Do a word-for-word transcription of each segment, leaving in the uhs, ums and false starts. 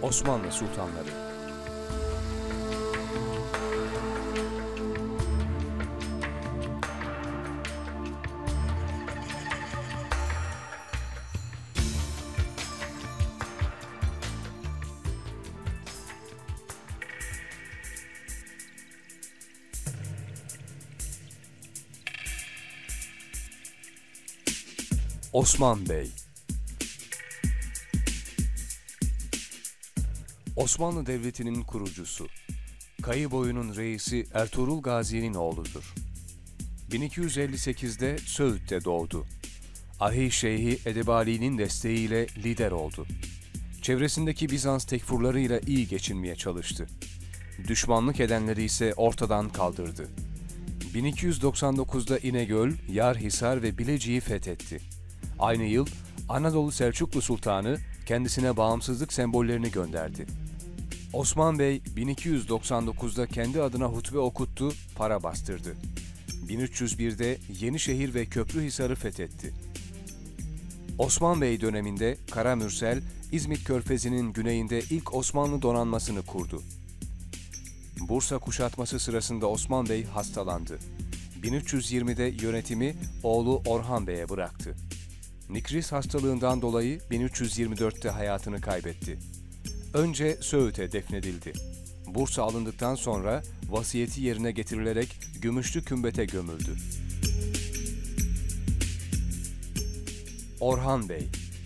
Osmanlı sultanları. Osman Bey. Osmanlı Devleti'nin kurucusu. Kayıboyu'nun reisi Ertuğrul Gazi'nin oğludur. bin iki yüz elli sekizde Söğüt'te doğdu. Ahi Şeyhi Edebali'nin desteğiyle lider oldu. Çevresindeki Bizans tekfurlarıyla iyi geçinmeye çalıştı. Düşmanlık edenleri ise ortadan kaldırdı. bin iki yüz doksan dokuzda İnegöl, Yarhisar ve Bilecik'i fethetti. Aynı yıl Anadolu Selçuklu Sultanı kendisine bağımsızlık sembollerini gönderdi. Osman Bey bin iki yüz doksan dokuzda kendi adına hutbe okuttu, para bastırdı. bin üç yüz birde Yenişehir ve Köprühisar'ı fethetti. Osman Bey döneminde Karamürsel, İzmit Körfezi'nin güneyinde ilk Osmanlı donanmasını kurdu. Bursa kuşatması sırasında Osman Bey hastalandı. bin üç yüz yirmide yönetimi oğlu Orhan Bey'e bıraktı. Nikris hastalığından dolayı bin üç yüz yirmi dörtte hayatını kaybetti. Önce Söğüt'e defnedildi. Bursa alındıktan sonra vasiyeti yerine getirilerek Gümüşlü Kümbet'e gömüldü. Orhan Bey.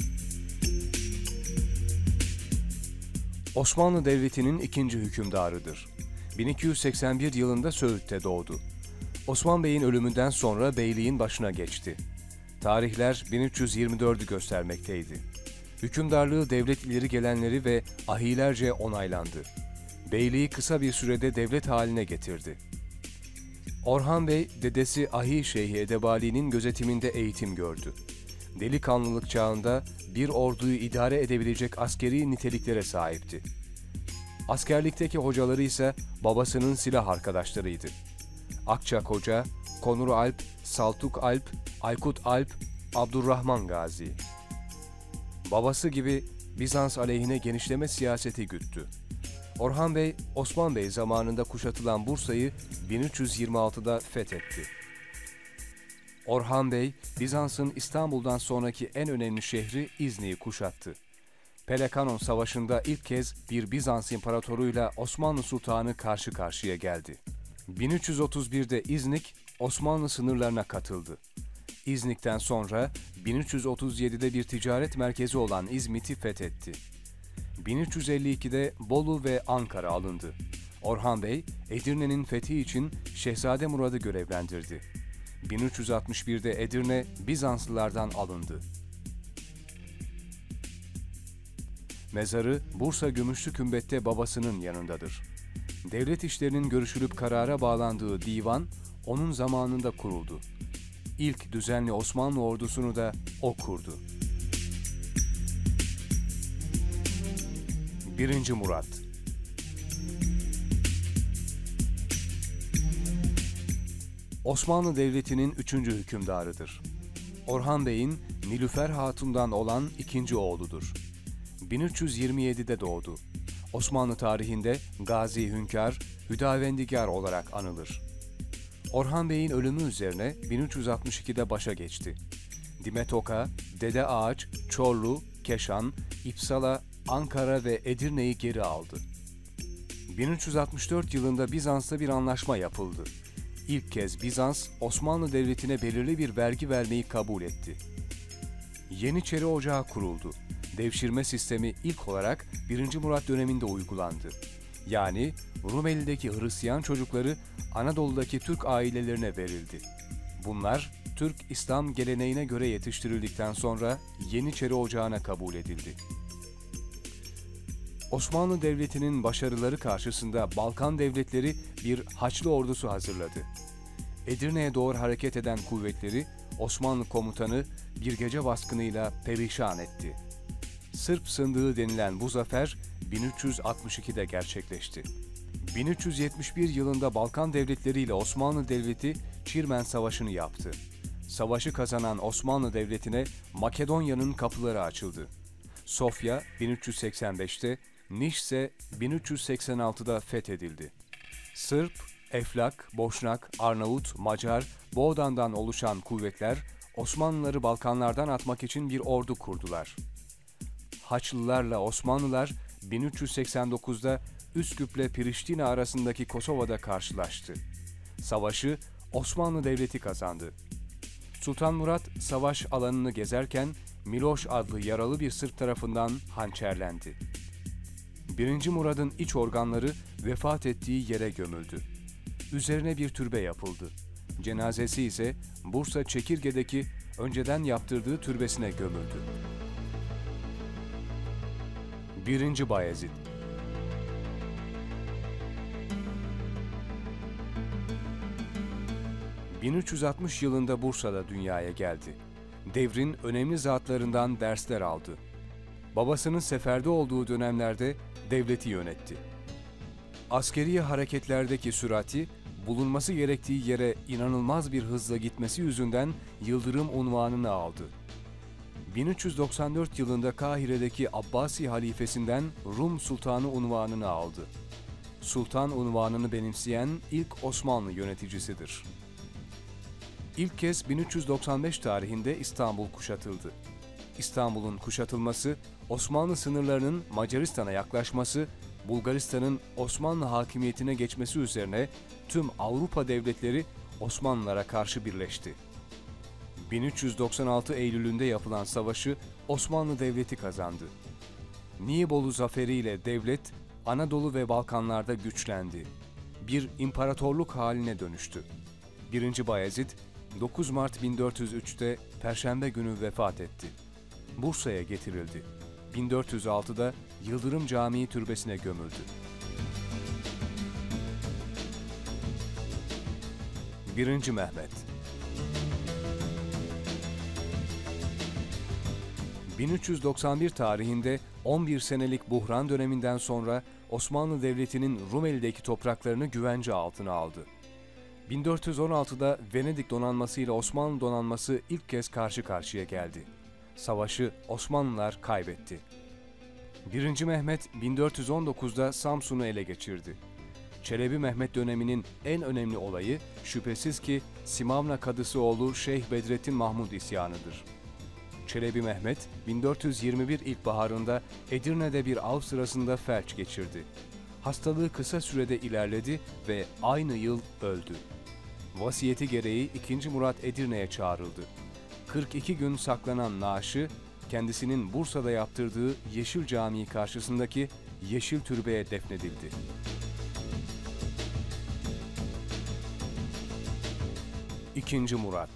Osmanlı Devleti'nin ikinci hükümdarıdır. bin iki yüz seksen bir yılında Söğüt'te doğdu. Osman Bey'in ölümünden sonra beyliğin başına geçti. Tarihler bin üç yüz yirmi dördü göstermekteydi. Hükümdarlığı devlet ileri gelenleri ve ahilerce onaylandı. Beyliği kısa bir sürede devlet haline getirdi. Orhan Bey, dedesi Ahi Şeyhi Edebali'nin gözetiminde eğitim gördü. Delikanlılık çağında bir orduyu idare edebilecek askeri niteliklere sahipti. Askerlikteki hocaları ise babasının silah arkadaşlarıydı. Akçak Hoca, Konur Alp, Saltuk Alp, Aykut Alp, Abdurrahman Gazi. Babası gibi Bizans aleyhine genişleme siyaseti güttü. Orhan Bey, Osman Bey zamanında kuşatılan Bursa'yı bin üç yüz yirmi altıda fethetti. Orhan Bey, Bizans'ın İstanbul'dan sonraki en önemli şehri İznik'i kuşattı. Pelekanon Savaşı'nda ilk kez bir Bizans imparatoruyla Osmanlı Sultanı karşı karşıya geldi. bin üç yüz otuz birde İznik, Osmanlı sınırlarına katıldı. İznik'ten sonra bin üç yüz otuz yedide bir ticaret merkezi olan İzmit'i fethetti. bin üç yüz elli ikide Bolu ve Ankara alındı. Orhan Bey, Edirne'nin fethi için Şehzade Murad'ı görevlendirdi. bin üç yüz altmış birde Edirne, Bizanslılardan alındı. Mezarı Bursa Gümüşlü Kümbet'te babasının yanındadır. Devlet işlerinin görüşülüp karara bağlandığı divan, onun zamanında kuruldu. İlk düzenli Osmanlı ordusunu da o kurdu. birinci Murat. Osmanlı Devleti'nin üçüncü hükümdarıdır. Orhan Bey'in Nilüfer Hatun'dan olan ikinci oğludur. bin üç yüz yirmi yedide doğdu. Osmanlı tarihinde Gazi Hünkâr, Hüdavendigar olarak anılır. Orhan Bey'in ölümü üzerine bin üç yüz altmış ikide başa geçti. Dimetoka, Dede Ağaç, Çorlu, Keşan, İpsala, Ankara ve Edirne'yi geri aldı. bin üç yüz altmış dört yılında Bizans'ta bir anlaşma yapıldı. İlk kez Bizans, Osmanlı Devleti'ne belirli bir vergi vermeyi kabul etti. Yeniçeri Ocağı kuruldu. Devşirme sistemi ilk olarak birinci Murat döneminde uygulandı. Yani Rumeli'deki Hristiyan çocukları Anadolu'daki Türk ailelerine verildi. Bunlar Türk İslam geleneğine göre yetiştirildikten sonra Yeniçeri Ocağı'na kabul edildi. Osmanlı Devleti'nin başarıları karşısında Balkan devletleri bir Haçlı ordusu hazırladı. Edirne'ye doğru hareket eden kuvvetleri Osmanlı komutanı bir gece baskınıyla perişan etti. Sırp Sındığı denilen bu zafer bin üç yüz altmış ikide gerçekleşti. bin üç yüz yetmiş bir yılında Balkan devletleri ile Osmanlı Devleti Çirmen Savaşı'nı yaptı. Savaşı kazanan Osmanlı Devleti'ne Makedonya'nın kapıları açıldı. Sofya bin üç yüz seksen beşte, Niş ise bin üç yüz seksen altıda fethedildi. Sırp, Eflak, Boşnak, Arnavut, Macar, Boğdan'dan oluşan kuvvetler Osmanlıları Balkanlardan atmak için bir ordu kurdular. Haçlılarla Osmanlılar bin üç yüz seksen dokuzda Üsküp'le Priştine arasındaki Kosova'da karşılaştı. Savaşı Osmanlı Devleti kazandı. Sultan Murat savaş alanını gezerken Miloş adlı yaralı bir Sırp tarafından hançerlendi. Birinci Murad'ın iç organları vefat ettiği yere gömüldü. Üzerine bir türbe yapıldı. Cenazesi ise Bursa Çekirge'deki önceden yaptırdığı türbesine gömüldü. Birinci Bayezid bin üç yüz altmış yılında Bursa'da dünyaya geldi. Devrin önemli zatlarından dersler aldı. Babasının seferde olduğu dönemlerde devleti yönetti. Askeri hareketlerdeki sürati, bulunması gerektiği yere inanılmaz bir hızla gitmesi yüzünden Yıldırım unvanını aldı. bin üç yüz doksan dört yılında Kahire'deki Abbasi halifesinden Rum Sultanı unvanını aldı. Sultan unvanını benimseyen ilk Osmanlı yöneticisidir. İlk kez bin üç yüz doksan beş tarihinde İstanbul kuşatıldı. İstanbul'un kuşatılması, Osmanlı sınırlarının Macaristan'a yaklaşması, Bulgaristan'ın Osmanlı hakimiyetine geçmesi üzerine tüm Avrupa devletleri Osmanlılara karşı birleşti. bin üç yüz doksan altı Eylül'ünde yapılan savaşı Osmanlı Devleti kazandı. Nibolu zaferiyle devlet Anadolu ve Balkanlarda güçlendi. Bir imparatorluk haline dönüştü. birinci Bayezid dokuz Mart bin dört yüz üçte Perşembe günü vefat etti. Bursa'ya getirildi. bin dört yüz altıda Yıldırım Camii türbesine gömüldü. birinci Mehmet bin üç yüz doksan bir tarihinde on bir senelik buhran döneminden sonra Osmanlı Devleti'nin Rumeli'deki topraklarını güvence altına aldı. bin dört yüz on altıda Venedik donanması ile Osmanlı donanması ilk kez karşı karşıya geldi. Savaşı Osmanlılar kaybetti. birinci Mehmet bin dört yüz on dokuzda Samsun'u ele geçirdi. Çelebi Mehmet döneminin en önemli olayı şüphesiz ki Simavna Kadısı oğlu Şeyh Bedrettin Mahmud isyanıdır. Çelebi Mehmet bin dört yüz yirmi bir ilkbaharında Edirne'de bir av sırasında felç geçirdi. Hastalığı kısa sürede ilerledi ve aynı yıl öldü. Vasiyeti gereği ikinci Murat Edirne'ye çağrıldı. kırk iki gün saklanan naaşı, kendisinin Bursa'da yaptırdığı Yeşil Camii karşısındaki Yeşil Türbe'ye defnedildi. İkinci Murat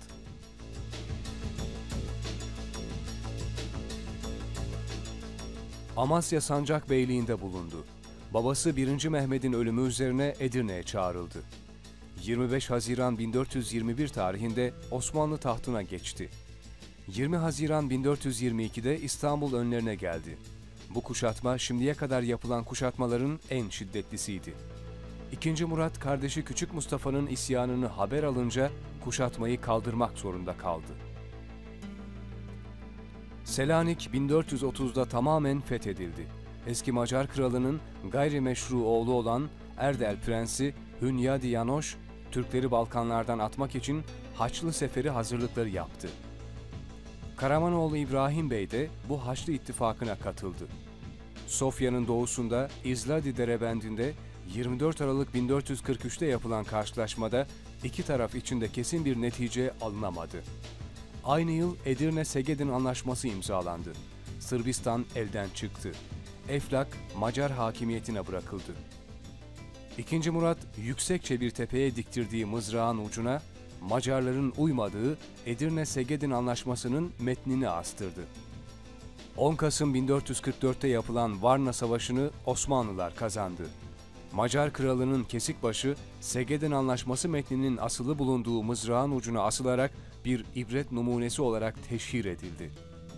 Amasya Sancakbeyliği'nde bulundu. Babası birinci Mehmet'in ölümü üzerine Edirne'ye çağrıldı. yirmi beş Haziran bin dört yüz yirmi bir tarihinde Osmanlı tahtına geçti. yirmi Haziran bin dört yüz yirmi ikide İstanbul önlerine geldi. Bu kuşatma şimdiye kadar yapılan kuşatmaların en şiddetlisiydi. İkinci Murat kardeşi Küçük Mustafa'nın isyanını haber alınca kuşatmayı kaldırmak zorunda kaldı. Selanik bin dört yüz otuzda tamamen fethedildi. Eski Macar kralının gayrimeşru oğlu olan Erdel Prensi Hünyadi Yanoş, Türkleri Balkanlardan atmak için Haçlı Seferi hazırlıkları yaptı. Karamanoğlu İbrahim Bey de bu Haçlı ittifakına katıldı. Sofya'nın doğusunda İzladi Derebendi'nde yirmi dört Aralık bin dört yüz kırk üçte yapılan karşılaşmada iki taraf içinde kesin bir netice alınamadı. Aynı yıl Edirne-Segedin Anlaşması imzalandı. Sırbistan elden çıktı. Eflak Macar hakimiyetine bırakıldı. İkinci Murat yüksekçe bir tepeye diktirdiği mızrağın ucuna Macarların uymadığı Edirne-Segedin Anlaşması'nın metnini astırdı. on Kasım bin dört yüz kırk dörtte yapılan Varna Savaşı'nı Osmanlılar kazandı. Macar kralının kesik başı Segedin Anlaşması metninin asılı bulunduğu mızrağın ucuna asılarak bir ibret numunesi olarak teşhir edildi.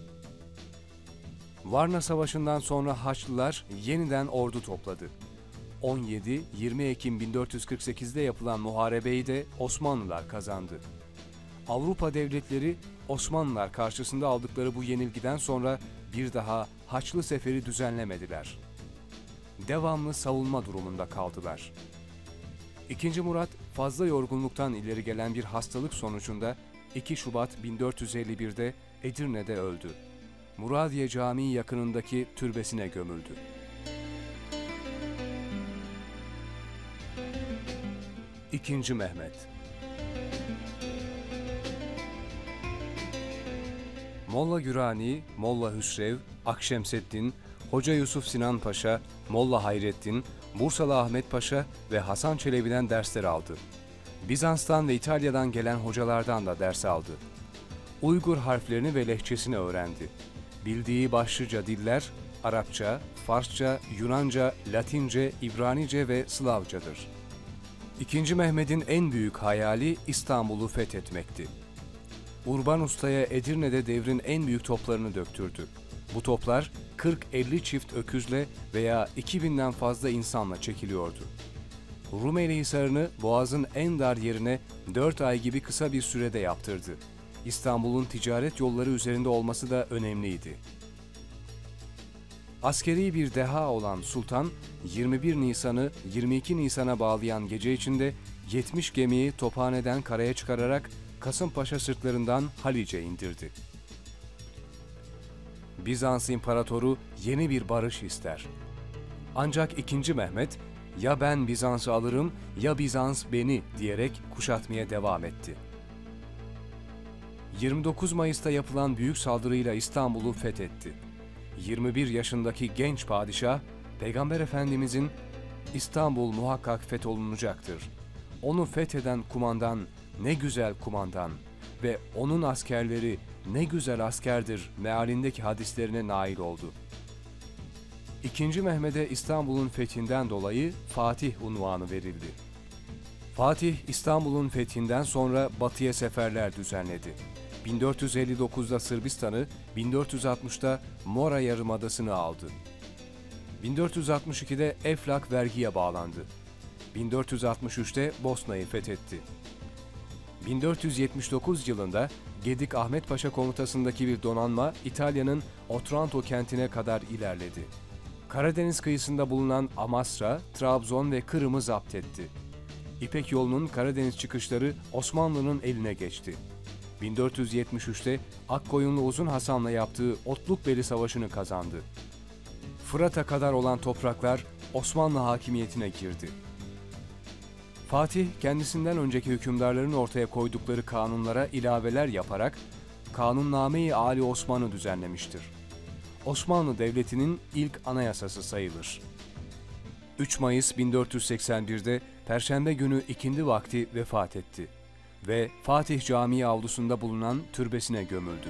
Varna Savaşı'ndan sonra Haçlılar yeniden ordu topladı. on yedi yirmi Ekim bin dört yüz kırk sekizde yapılan muharebeyi de Osmanlılar kazandı. Avrupa devletleri Osmanlılar karşısında aldıkları bu yenilgiden sonra bir daha Haçlı Seferi düzenlemediler. devamlı savunma durumunda kaldılar. İkinci Murat fazla yorgunluktan ileri gelen bir hastalık sonucunda iki Şubat bin dört yüz elli bir'de Edirne'de öldü. Muradiye Camii yakınındaki türbesine gömüldü. İkinci Mehmet Molla Gürani, Molla Hüsrev, Akşemseddin, Hoca Yusuf Sinan Paşa, Molla Hayrettin, Bursalı Ahmet Paşa ve Hasan Çelebi'den dersler aldı. Bizans'tan ve İtalya'dan gelen hocalardan da ders aldı. Uygur harflerini ve lehçesini öğrendi. Bildiği başlıca diller Arapça, Farsça, Yunanca, Latince, İbranice ve Slavcadır. İkinci Mehmet'in en büyük hayali İstanbul'u fethetmekti. Urban Usta'ya Edirne'de devrin en büyük toplarını döktürdü. Bu toplar kırk elli çift öküzle veya iki binden fazla insanla çekiliyordu. Rumeli Hisarı'nı Boğaz'ın en dar yerine dört ay gibi kısa bir sürede yaptırdı. İstanbul'un ticaret yolları üzerinde olması da önemliydi. Askeri bir deha olan Sultan, yirmi bir Nisan'ı yirmi iki Nisan'a bağlayan gece içinde yetmiş gemiyi Tophane'den karaya çıkararak Kasımpaşa sırtlarından Haliç'e indirdi. Bizans İmparatoru yeni bir barış ister. Ancak ikinci Mehmet, ya ben Bizans'ı alırım ya Bizans beni diyerek kuşatmaya devam etti. yirmi dokuz Mayıs'ta yapılan büyük saldırıyla İstanbul'u fethetti. yirmi bir yaşındaki genç padişah, Peygamber Efendimizin İstanbul muhakkak fetholunacaktır. Onu fetheden kumandan ne güzel kumandan ve onun askerleri ne güzel askerdir mealindeki hadislerine nail oldu. İkinci Mehmet'e İstanbul'un fethinden dolayı Fatih unvanı verildi. Fatih, İstanbul'un fethinden sonra batıya seferler düzenledi. bin dört yüz elli dokuz'da Sırbistan'ı, bin dört yüz altmış'ta Mora Yarımadası'nı aldı. bin dört yüz altmış iki'de Eflak vergiye bağlandı. bin dört yüz altmış üç'te Bosna'yı fethetti. bin dört yüz yetmiş dokuz yılında Gedik Ahmet Paşa komutasındaki bir donanma İtalya'nın Otranto kentine kadar ilerledi. Karadeniz kıyısında bulunan Amasra, Trabzon ve Kırım'ı zapt etti. İpek yolunun Karadeniz çıkışları Osmanlı'nın eline geçti. bin dört yüz yetmiş üç'te Akkoyunlu Uzun Hasan'la yaptığı Otlukbeli Savaşı'nı kazandı. Fırat'a kadar olan topraklar Osmanlı hakimiyetine girdi. Fatih, kendisinden önceki hükümdarların ortaya koydukları kanunlara ilaveler yaparak Kanunname-i Ali Osman'ı düzenlemiştir. Osmanlı Devleti'nin ilk anayasası sayılır. üç Mayıs bin dört yüz seksen bir'de Perşembe günü ikindi vakti vefat etti ve Fatih Camii avlusunda bulunan türbesine gömüldü.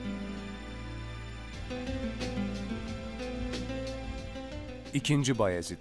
İkinci Bayezid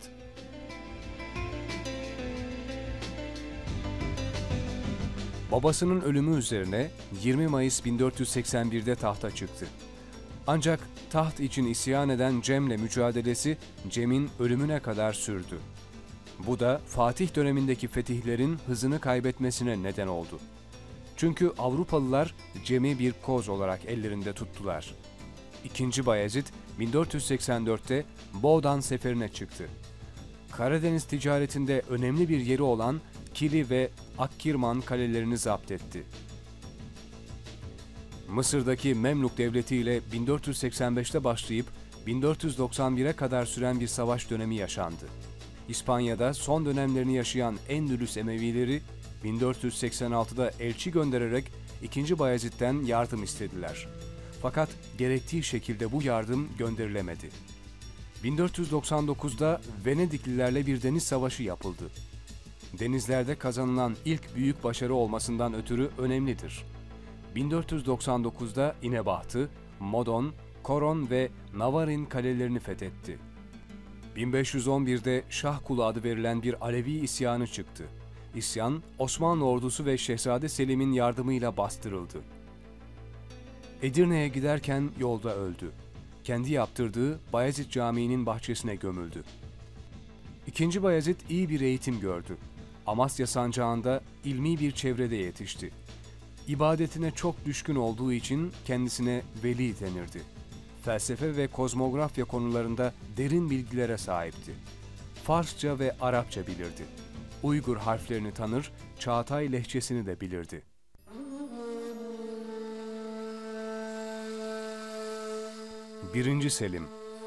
Babasının ölümü üzerine yirmi Mayıs bin dört yüz seksen bir'de tahta çıktı. Ancak taht için isyan eden Cem'le mücadelesi Cem'in ölümüne kadar sürdü. Bu da Fatih dönemindeki fetihlerin hızını kaybetmesine neden oldu. Çünkü Avrupalılar Cem'i bir koz olarak ellerinde tuttular. İkinci Bayezid bin dört yüz seksen dört'te Boğdan seferine çıktı. Karadeniz ticaretinde önemli bir yeri olan Kili ve Akkirman kalelerini zapt etti. Mısır'daki Memluk Devleti ile bin dört yüz seksen beş'te başlayıp bin dört yüz doksan bir'e kadar süren bir savaş dönemi yaşandı. İspanya'da son dönemlerini yaşayan Endülüs Emevileri bin dört yüz seksen altı'da elçi göndererek ikinci Bayezid'den yardım istediler. Fakat gerektiği şekilde bu yardım gönderilemedi. bin dört yüz doksan dokuz'da Venediklilerle bir deniz savaşı yapıldı. Denizlerde kazanılan ilk büyük başarı olmasından ötürü önemlidir. bin dört yüz doksan dokuz'da İnebahtı, Modon, Koron ve Navarin kalelerini fethetti. bin beş yüz on bir'de Şahkulu adı verilen bir Alevi isyanı çıktı. İsyan, Osmanlı ordusu ve Şehzade Selim'in yardımıyla bastırıldı. Edirne'ye giderken yolda öldü. Kendi yaptırdığı Bayezid Camii'nin bahçesine gömüldü. İkinci Bayezid iyi bir eğitim gördü. Amasya sancağında ilmi bir çevrede yetişti. İbadetine çok düşkün olduğu için kendisine veli denirdi. felsefe ve kozmografya konularında derin bilgilere sahipti. Farsça ve Arapça bilirdi. Uygur harflerini tanır, Çağatay lehçesini de bilirdi. Birinci Selim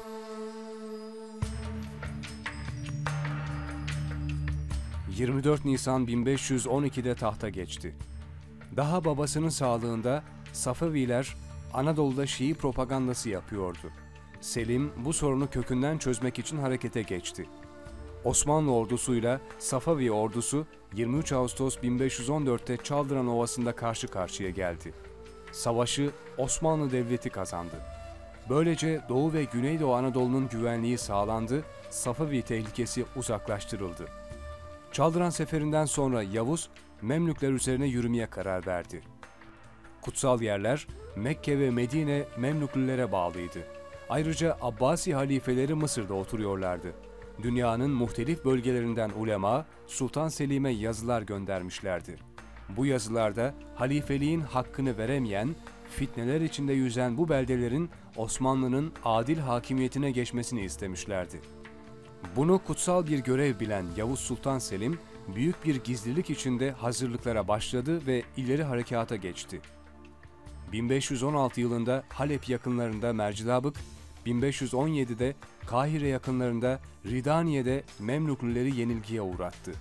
yirmi dört Nisan bin beş yüz on iki'de tahta geçti. Daha babasının sağlığında Safeviler Anadolu'da Şii propagandası yapıyordu. Selim bu sorunu kökünden çözmek için harekete geçti. Osmanlı ordusuyla Safevi ordusu yirmi üç Ağustos bin beş yüz on dört'te Çaldıran Ovası'nda karşı karşıya geldi. Savaşı Osmanlı Devleti kazandı. Böylece Doğu ve Güneydoğu Anadolu'nun güvenliği sağlandı, Safevi tehlikesi uzaklaştırıldı. Çaldıran Seferi'nden sonra Yavuz, Memlükler üzerine yürümeye karar verdi. Kutsal yerler, Mekke ve Medine Memlüklülere bağlıydı. Ayrıca Abbasi halifeleri Mısır'da oturuyorlardı. Dünyanın muhtelif bölgelerinden ulema, Sultan Selim'e yazılar göndermişlerdi. Bu yazılarda halifeliğin hakkını veremeyen, fitneler içinde yüzen bu beldelerin Osmanlı'nın adil hakimiyetine geçmesini istemişlerdi. Bunu kutsal bir görev bilen Yavuz Sultan Selim, büyük bir gizlilik içinde hazırlıklara başladı ve ileri harekata geçti. bin beş yüz on altı yılında Halep yakınlarında Mercilabık, bin beş yüz on yedi'de Kahire yakınlarında Ridaniye'de Memlüklüleri yenilgiye uğrattı.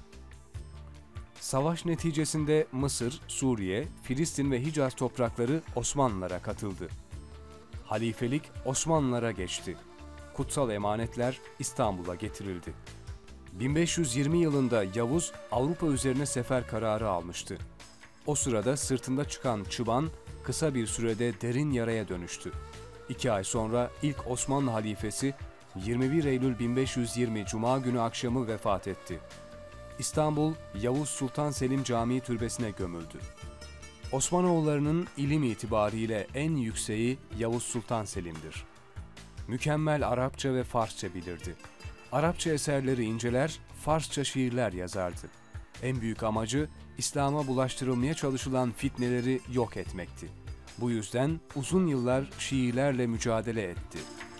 Savaş neticesinde Mısır, Suriye, Filistin ve Hicaz toprakları Osmanlılara katıldı. Halifelik Osmanlılara geçti. Kutsal emanetler İstanbul'a getirildi. bin beş yüz yirmi yılında Yavuz Avrupa üzerine sefer kararı almıştı. O sırada sırtında çıkan çıban kısa bir sürede derin yaraya dönüştü. İki ay sonra ilk Osmanlı halifesi yirmi bir Eylül bin beş yüz yirmi Cuma günü akşamı vefat etti. İstanbul Yavuz Sultan Selim Camii türbesine gömüldü. Osmanoğullarının ilim itibariyle en yükseği Yavuz Sultan Selim'dir. Mükemmel Arapça ve Farsça bilirdi. Arapça eserleri inceler, Farsça şiirler yazardı. En büyük amacı İslam'a bulaştırılmaya çalışılan fitneleri yok etmekti. Bu yüzden uzun yıllar Şiilerle mücadele etti.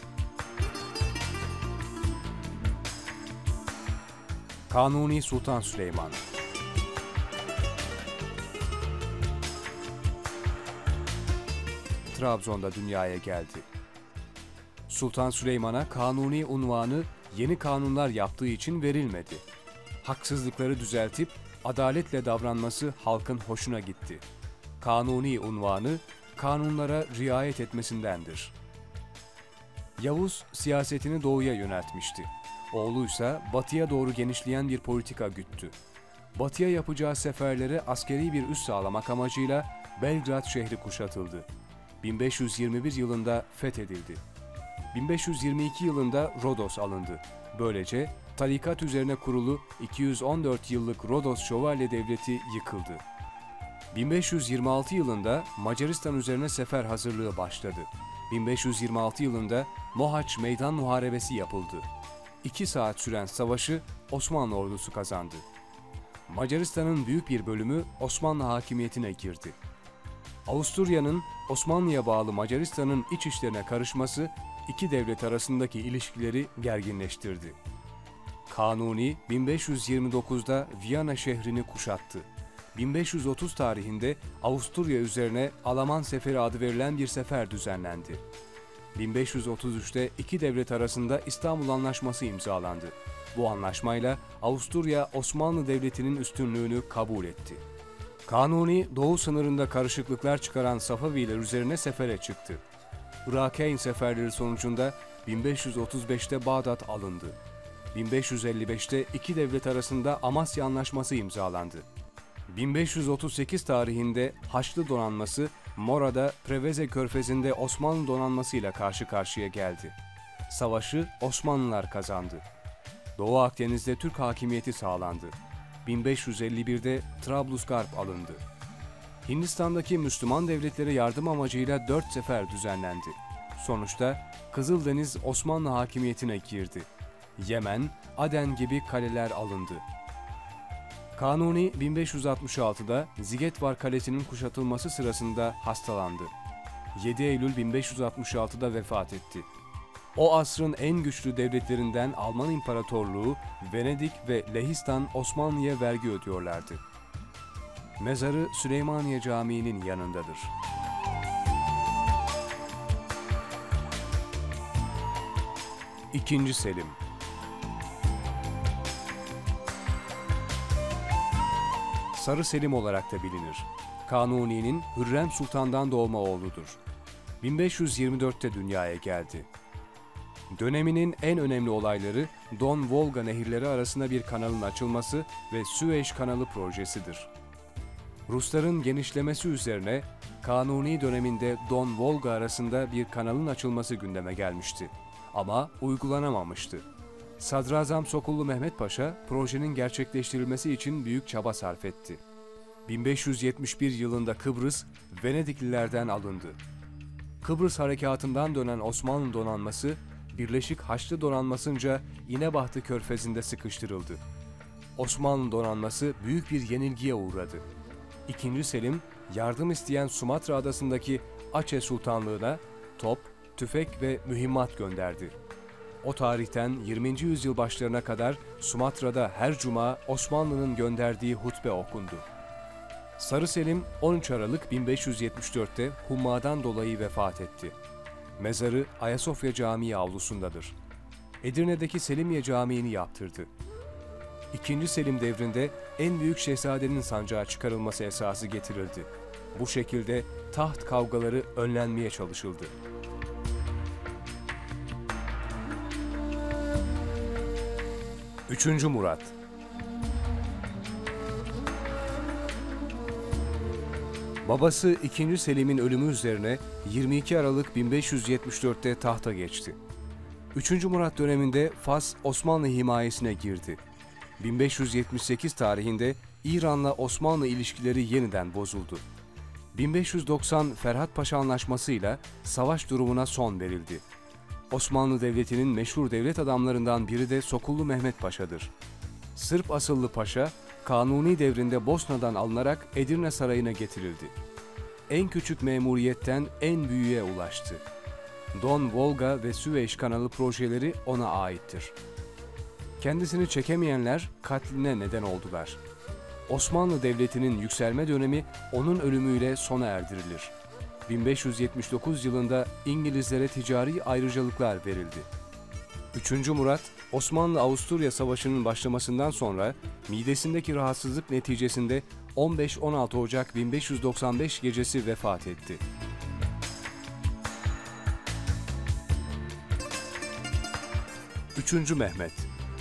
Kanuni Sultan Süleyman Trabzon'da dünyaya geldi. Sultan Süleyman'a Kanuni unvanı yeni kanunlar yaptığı için verilmedi. Haksızlıkları düzeltip adaletle davranması halkın hoşuna gitti. Kanuni unvanı kanunlara riayet etmesindendir. Yavuz siyasetini doğuya yöneltmişti. Oğluysa batıya doğru genişleyen bir politika güttü. Batıya yapacağı seferlere askeri bir üs sağlamak amacıyla Belgrad şehri kuşatıldı. bin beş yüz yirmi bir yılında fethedildi. bin beş yüz yirmi iki yılında Rodos alındı. Böylece tarikat üzerine kurulu iki yüz on dört yıllık Rodos Şövalye Devleti yıkıldı. bin beş yüz yirmi altı yılında Macaristan üzerine sefer hazırlığı başladı. bin beş yüz yirmi altı yılında Mohaç Meydan Muharebesi yapıldı. İki saat süren savaşı Osmanlı ordusu kazandı. Macaristan'ın büyük bir bölümü Osmanlı hakimiyetine girdi. Avusturya'nın Osmanlı'ya bağlı Macaristan'ın iç işlerine karışması iki devlet arasındaki ilişkileri gerginleştirdi. Kanuni bin beş yüz yirmi dokuz'da Viyana şehrini kuşattı. bin beş yüz otuz tarihinde Avusturya üzerine Alaman Seferi adı verilen bir sefer düzenlendi. bin beş yüz otuz üç'te iki devlet arasında İstanbul Anlaşması imzalandı. Bu anlaşmayla Avusturya Osmanlı Devleti'nin üstünlüğünü kabul etti. Kanuni doğu sınırında karışıklıklar çıkaran Safeviler üzerine sefere çıktı. Irak-Eyn seferleri sonucunda bin beş yüz otuz beş'te Bağdat alındı. bin beş yüz elli beş'te iki devlet arasında Amasya Anlaşması imzalandı. bin beş yüz otuz sekiz tarihinde Haçlı donanması Mora'da Preveze Körfezi'nde Osmanlı donanmasıyla karşı karşıya geldi. Savaşı Osmanlılar kazandı. Doğu Akdeniz'de Türk hakimiyeti sağlandı. bin beş yüz elli bir'de Trablusgarp alındı. Hindistan'daki Müslüman devletlere yardım amacıyla dört sefer düzenlendi. Sonuçta Kızıldeniz Osmanlı hakimiyetine girdi. Yemen, Aden gibi kaleler alındı. Kanuni bin beş yüz altmış altı'da Zigetvar Kalesi'nin kuşatılması sırasında hastalandı. yedi Eylül bin beş yüz altmış altıda vefat etti. O asrın en güçlü devletlerinden Alman İmparatorluğu, Venedik ve Lehistan Osmanlı'ya vergi ödüyorlardı. Mezarı Süleymaniye Camii'nin yanındadır. İkinci Selim. Sarı Selim olarak da bilinir. Kanuni'nin Hürrem Sultan'dan doğma oğludur. bin beş yüz yirmi dörtte dünyaya geldi. Döneminin en önemli olayları Don-Volga nehirleri arasında bir kanalın açılması ve Süveyş Kanalı projesidir. Rusların genişlemesi üzerine Kanuni döneminde Don-Volga arasında bir kanalın açılması gündeme gelmişti. Ama uygulanamamıştı. Sadrazam Sokullu Mehmet Paşa projenin gerçekleştirilmesi için büyük çaba sarf etti. bin beş yüz yetmiş bir yılında Kıbrıs Venediklilerden alındı. Kıbrıs harekatından dönen Osmanlı donanması Birleşik Haçlı Donanması'nca İnebahtı Körfezi'nde sıkıştırıldı. Osmanlı donanması büyük bir yenilgiye uğradı. İkinci Selim, yardım isteyen Sumatra adasındaki Aceh Sultanlığı'na top, tüfek ve mühimmat gönderdi. O tarihten yirminci yüzyıl başlarına kadar Sumatra'da her cuma Osmanlı'nın gönderdiği hutbe okundu. Sarı Selim on üç Aralık bin beş yüz yetmiş dörtte hummadan dolayı vefat etti. Mezarı Ayasofya Camii avlusundadır. Edirne'deki Selimiye Camii'ni yaptırdı. İkinci Selim devrinde en büyük şehzadenin sancağa çıkarılması esası getirildi. Bu şekilde taht kavgaları önlenmeye çalışıldı. Üçüncü Murat. Babası ikinci Selim'in ölümü üzerine yirmi iki Aralık bin beş yüz yetmiş dörtte tahta geçti. üçüncü Murat döneminde Fas Osmanlı himayesine girdi. bin beş yüz yetmiş sekiz tarihinde İran'la Osmanlı ilişkileri yeniden bozuldu. bin beş yüz doksan Ferhat Paşa Anlaşması'yla savaş durumuna son verildi. Osmanlı Devleti'nin meşhur devlet adamlarından biri de Sokullu Mehmet Paşa'dır. Sırp asıllı paşa, Kanuni devrinde Bosna'dan alınarak Edirne Sarayı'na getirildi. En küçük memuriyetten en büyüğe ulaştı. Don, Volga ve Süveyş Kanalı projeleri ona aittir. Kendisini çekemeyenler katline neden oldular. Osmanlı Devleti'nin yükselme dönemi onun ölümüyle sona erdirilir. bin beş yüz yetmiş dokuz yılında İngilizlere ticari ayrıcalıklar verildi. üçüncü Murat, Osmanlı-Avusturya Savaşı'nın başlamasından sonra midesindeki rahatsızlık neticesinde on beş on altı Ocak bin beş yüz doksan beş gecesi vefat etti. üçüncü Mehmet.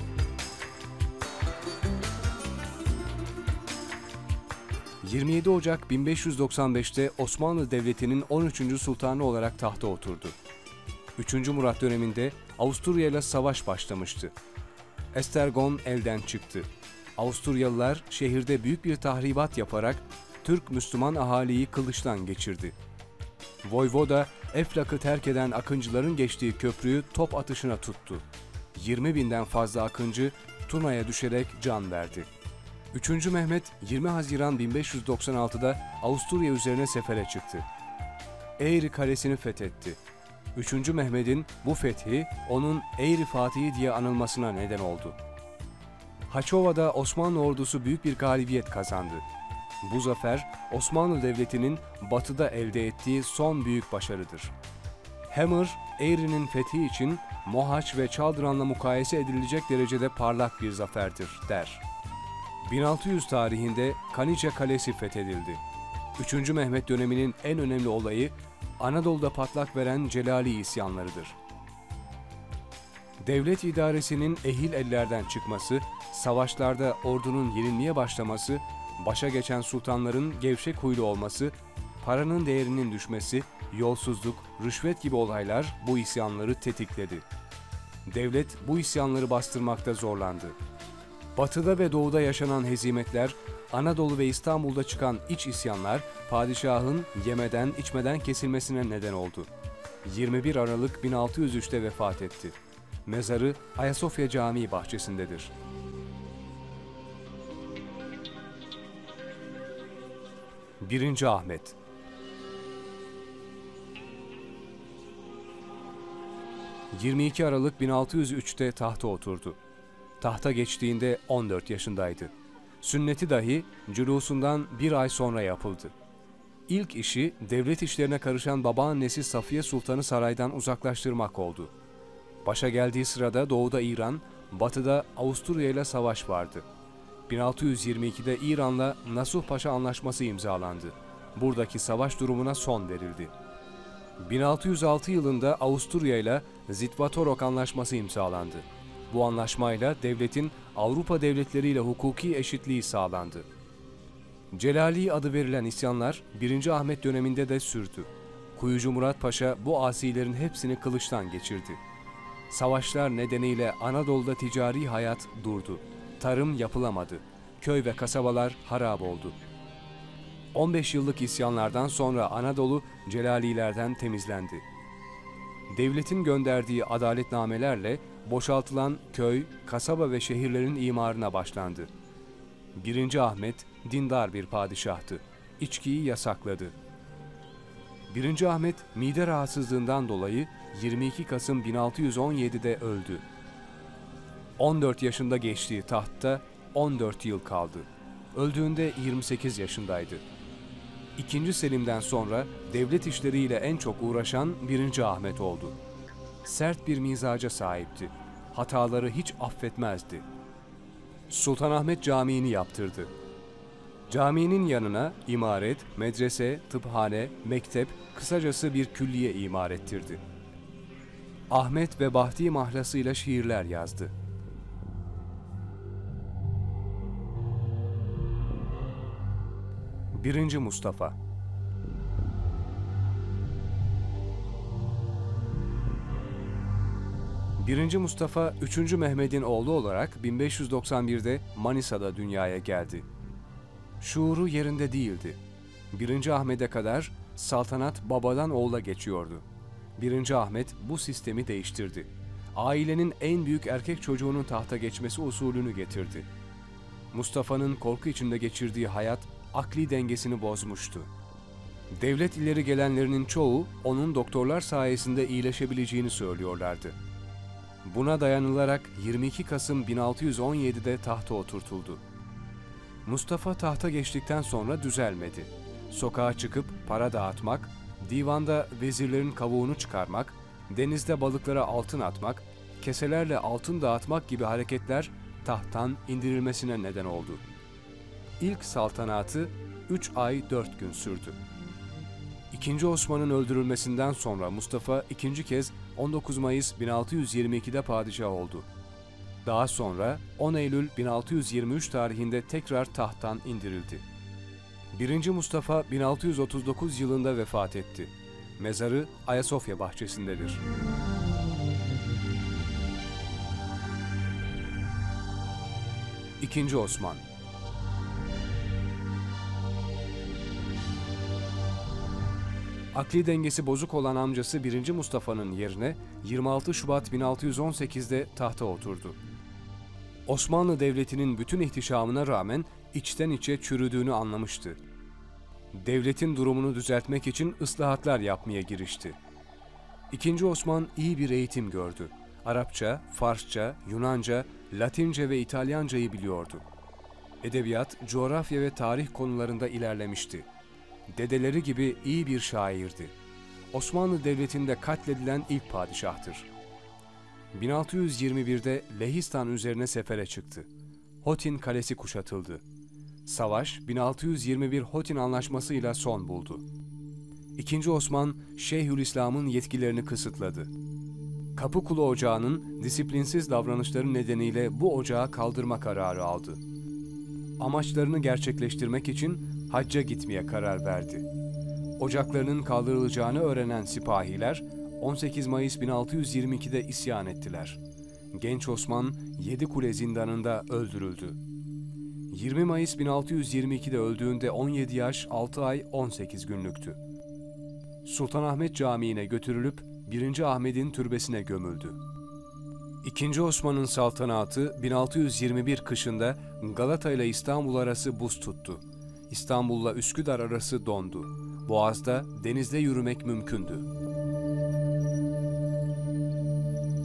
yirmi yedi Ocak bin beş yüz doksan beşte Osmanlı Devleti'nin on üçüncü sultanı olarak tahta oturdu. üçüncü Murat döneminde Avusturya ile savaş başlamıştı. Esztergom elden çıktı. Avusturyalılar şehirde büyük bir tahribat yaparak Türk Müslüman ahaliyi kılıçtan geçirdi. Voyvoda Eflak'ı terk eden akıncıların geçtiği köprüyü top atışına tuttu. yirmi binden fazla akıncı Tuna'ya düşerek can verdi. üçüncü Mehmet yirmi Haziran bin beş yüz doksan altıda Avusturya üzerine sefere çıktı. Eğri Kalesi'ni fethetti. üçüncü Mehmet'in bu fethi onun Eğri Fatihi diye anılmasına neden oldu. Haçova'da Osmanlı ordusu büyük bir galibiyet kazandı. Bu zafer Osmanlı Devleti'nin batıda elde ettiği son büyük başarıdır. Hammer, Eğri'nin fethi için Mohaç ve Çaldıran'la mukayese edilecek derecede parlak bir zaferdir der. bin altı yüz tarihinde Kanice Kalesi fethedildi. üçüncü Mehmet döneminin en önemli olayı Anadolu'da patlak veren Celali isyanlarıdır. Devlet idaresinin ehil ellerden çıkması, savaşlarda ordunun yenilmeye başlaması, başa geçen sultanların gevşek huylu olması, paranın değerinin düşmesi, yolsuzluk, rüşvet gibi olaylar bu isyanları tetikledi. Devlet bu isyanları bastırmakta zorlandı. Batıda ve doğuda yaşanan hezimetler, Anadolu ve İstanbul'da çıkan iç isyanlar, padişahın yemeden içmeden kesilmesine neden oldu. yirmi bir Aralık bin altı yüz üçte vefat etti. Mezarı Ayasofya Camii bahçesindedir. birinci Ahmet. yirmi iki Aralık bin altı yüz üçte tahta oturdu. Tahta geçtiğinde on dört yaşındaydı. Sünneti dahi cülusundan bir ay sonra yapıldı. İlk işi devlet işlerine karışan babaannesi Safiye Sultan'ı saraydan uzaklaştırmak oldu. Başa geldiği sırada doğuda İran, batıda Avusturya ile savaş vardı. bin altı yüz yirmi ikide İran'la Nasuh Paşa Anlaşması imzalandı. Buradaki savaş durumuna son verildi. bin altı yüz altı yılında Avusturya ile Zitvatorok Anlaşması imzalandı. Bu anlaşmayla devletin Avrupa devletleriyle hukuki eşitliği sağlandı. Celali adı verilen isyanlar birinci. Ahmet döneminde de sürdü. Kuyucu Murat Paşa bu asilerin hepsini kılıçtan geçirdi. Savaşlar nedeniyle Anadolu'da ticari hayat durdu. Tarım yapılamadı. Köy ve kasabalar harap oldu. on beş yıllık isyanlardan sonra Anadolu Celalilerden temizlendi. Devletin gönderdiği adaletnamelerle boşaltılan köy, kasaba ve şehirlerin imarına başlandı. birinci. Ahmet dindar bir padişahtı. İçkiyi yasakladı. birinci. Ahmet mide rahatsızlığından dolayı yirmi iki Kasım bin altı yüz on yedide öldü. on dört yaşında geçtiği tahtta on dört yıl kaldı. Öldüğünde yirmi sekiz yaşındaydı. İkinci Selim'den sonra devlet işleriyle en çok uğraşan birinci. Ahmet oldu. Sert bir mizaca sahipti. Hataları hiç affetmezdi. Sultanahmet Camii'ni yaptırdı. Caminin yanına imaret, medrese, tıphane, mektep, kısacası bir külliye imar ettirdi. Ahmet ve Bahti mahlasıyla şiirler yazdı. birinci. Mustafa birinci. Mustafa, üçüncü. Mehmet'in oğlu olarak bin beş yüz doksan birde Manisa'da dünyaya geldi. Şuuru yerinde değildi. birinci. Ahmet'e kadar saltanat babadan oğula geçiyordu. birinci. Ahmet bu sistemi değiştirdi. Ailenin en büyük erkek çocuğunun tahta geçmesi usulünü getirdi. Mustafa'nın korku içinde geçirdiği hayat akli dengesini bozmuştu. Devlet ileri gelenlerinin çoğu onun doktorlar sayesinde iyileşebileceğini söylüyorlardı. Buna dayanılarak yirmi iki Kasım bin altı yüz on yedide tahta oturtuldu. Mustafa tahta geçtikten sonra düzelmedi. Sokağa çıkıp para dağıtmak, divanda vezirlerin kavuğunu çıkarmak, denizde balıklara altın atmak, keselerle altın dağıtmak gibi hareketler tahttan indirilmesine neden oldu. İlk saltanatı üç ay dört gün sürdü. İkinci Osman'ın öldürülmesinden sonra Mustafa ikinci kez on dokuz Mayıs bin altı yüz yirmi ikide padişah oldu. Daha sonra on Eylül bin altı yüz yirmi üç tarihinde tekrar tahttan indirildi. birinci. Mustafa bin altı yüz otuz dokuz yılında vefat etti. Mezarı Ayasofya bahçesindedir. İkinci. Osman Akli dengesi bozuk olan amcası birinci. Mustafa'nın yerine yirmi altı Şubat bin altı yüz on sekizde tahta oturdu. Osmanlı Devleti'nin bütün ihtişamına rağmen içten içe çürüdüğünü anlamıştı. Devletin durumunu düzeltmek için ıslahatlar yapmaya girişti. İkinci. Osman iyi bir eğitim gördü. Arapça, Farsça, Yunanca, Latince ve İtalyancayı biliyordu. Edebiyat, coğrafya ve tarih konularında ilerlemişti. Dedeleri gibi iyi bir şairdi. Osmanlı Devleti'nde katledilen ilk padişahtır. bin altı yüz yirmi birde Lehistan üzerine sefere çıktı. Hotin Kalesi kuşatıldı. Savaş bin altı yüz yirmi bir Hotin Anlaşması'yla son buldu. İkinci. Osman, Şeyhülislam'ın yetkilerini kısıtladı. Kapıkulu Ocağı'nın disiplinsiz davranışları nedeniyle bu ocağı kaldırma kararı aldı. Amaçlarını gerçekleştirmek için hacca gitmeye karar verdi. Ocaklarının kaldırılacağını öğrenen sipahiler on sekiz Mayıs bin altı yüz yirmi ikide isyan ettiler. Genç Osman Yedikule zindanında öldürüldü. yirmi Mayıs bin altı yüz yirmi ikide öldüğünde on yedi yaş altı ay on sekiz günlüktü. Sultanahmet Camii'ne götürülüp birinci. Ahmet'in türbesine gömüldü. İkinci. Osman'ın saltanatı bin altı yüz yirmi bir kışında Galata ile İstanbul arası buz tuttu. İstanbul'la Üsküdar arası dondu. Boğaz'da denizde yürümek mümkündü.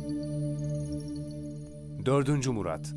dördüncü Murat.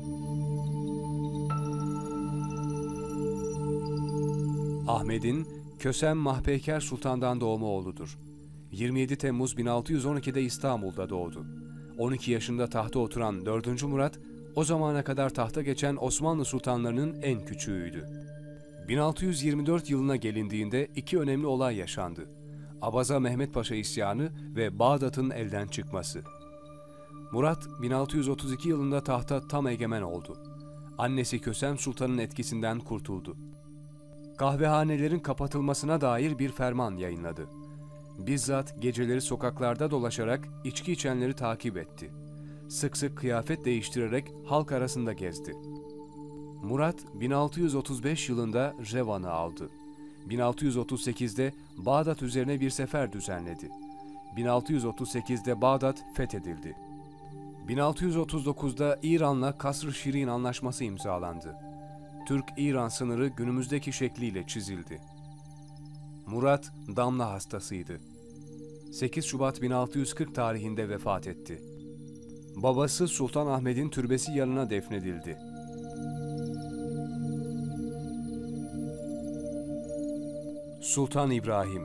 Ahmet'in Kösem Mahpeyker Sultan'dan doğma oğludur. yirmi yedi Temmuz bin altı yüz on iki'de İstanbul'da doğdu. on iki yaşında tahta oturan dördüncü Murat, o zamana kadar tahta geçen Osmanlı sultanlarının en küçüğüydü. bin altı yüz yirmi dört yılına gelindiğinde iki önemli olay yaşandı. Abaza Mehmet Paşa isyanı ve Bağdat'ın elden çıkması. Murat, bin altı yüz otuz iki yılında tahta tam egemen oldu. Annesi Kösem Sultan'ın etkisinden kurtuldu. Kahvehanelerin kapatılmasına dair bir ferman yayınladı. Bizzat geceleri sokaklarda dolaşarak içki içenleri takip etti. Sık sık kıyafet değiştirerek halk arasında gezdi. Murat, bin altı yüz otuz beş yılında Revan'ı aldı. bin altı yüz otuz sekiz'de Bağdat üzerine bir sefer düzenledi. bin altı yüz otuz sekiz'de Bağdat fethedildi. bin altı yüz otuz dokuz'da İran'la Kasr-ı Şirin Anlaşması imzalandı. Türk-İran sınırı günümüzdeki şekliyle çizildi. Murat, damla hastasıydı. sekiz Şubat bin altı yüz kırk tarihinde vefat etti. Babası Sultan Ahmet'in türbesi yanına defnedildi. Sultan İbrahim.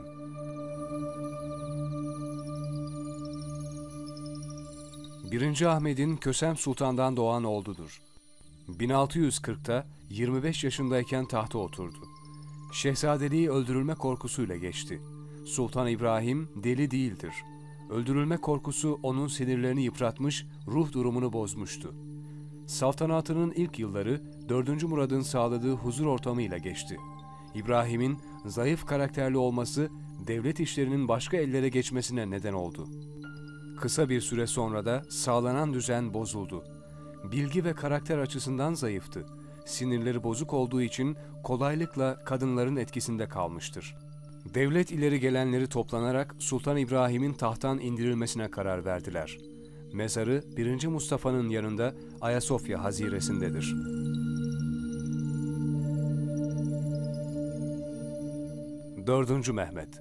birinci Ahmet'in Kösem Sultan'dan doğan oğludur. bin altı yüz kırk'ta yirmi beş yaşındayken tahta oturdu. Şehzadeliği öldürülme korkusuyla geçti. Sultan İbrahim deli değildir. Öldürülme korkusu onun sinirlerini yıpratmış, ruh durumunu bozmuştu. Saltanatının ilk yılları dördüncü Murad'ın sağladığı huzur ortamıyla geçti. İbrahim'in zayıf karakterli olması devlet işlerinin başka ellere geçmesine neden oldu. Kısa bir süre sonra da sağlanan düzen bozuldu. Bilgi ve karakter açısından zayıftı. Sinirleri bozuk olduğu için kolaylıkla kadınların etkisinde kalmıştır. Devlet ileri gelenleri toplanarak Sultan İbrahim'in tahttan indirilmesine karar verdiler. Mezarı birinci Mustafa'nın yanında Ayasofya haziresindedir. dördüncü Mehmet.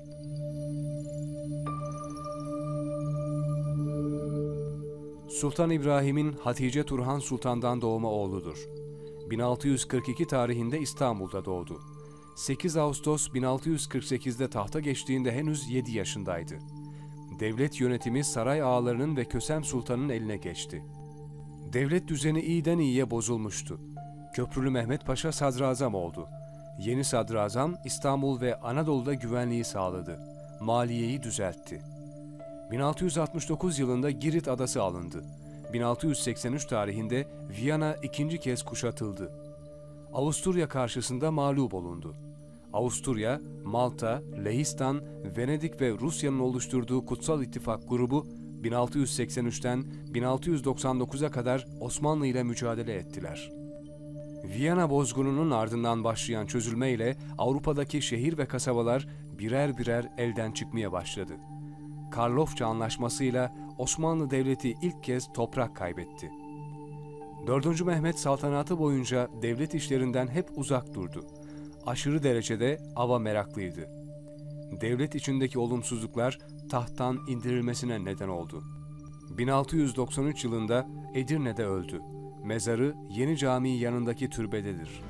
Sultan İbrahim'in Hatice Turhan Sultan'dan doğma oğludur. bin altı yüz kırk iki tarihinde İstanbul'da doğdu. sekiz Ağustos bin altı yüz kırk sekiz'de tahta geçtiğinde henüz yedi yaşındaydı. Devlet yönetimi saray ağalarının ve Kösem Sultan'ın eline geçti. Devlet düzeni iyiden iyiye bozulmuştu. Köprülü Mehmet Paşa sadrazam oldu. Yeni sadrazam İstanbul ve Anadolu'da güvenliği sağladı. Maliyeyi düzeltti. bin altı yüz altmış dokuz yılında Girit adası alındı. bin altı yüz seksen üç tarihinde Viyana ikinci kez kuşatıldı. Avusturya karşısında mağlup olundu. Avusturya, Malta, Lehistan, Venedik ve Rusya'nın oluşturduğu Kutsal İttifak grubu bin altı yüz seksen üç'ten bin altı yüz doksan dokuz'a kadar Osmanlı ile mücadele ettiler. Viyana bozgununun ardından başlayan çözülmeyle Avrupa'daki şehir ve kasabalar birer birer elden çıkmaya başladı. Karlofça Anlaşması'yla Osmanlı Devleti ilk kez toprak kaybetti. dördüncü Mehmet saltanatı boyunca devlet işlerinden hep uzak durdu. Aşırı derecede ava meraklıydı. Devlet içindeki olumsuzluklar tahttan indirilmesine neden oldu. bin altı yüz doksan üç yılında Edirne'de öldü. Mezarı Yeni Camii yanındaki türbededir.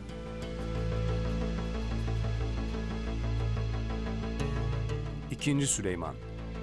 İkinci Süleyman.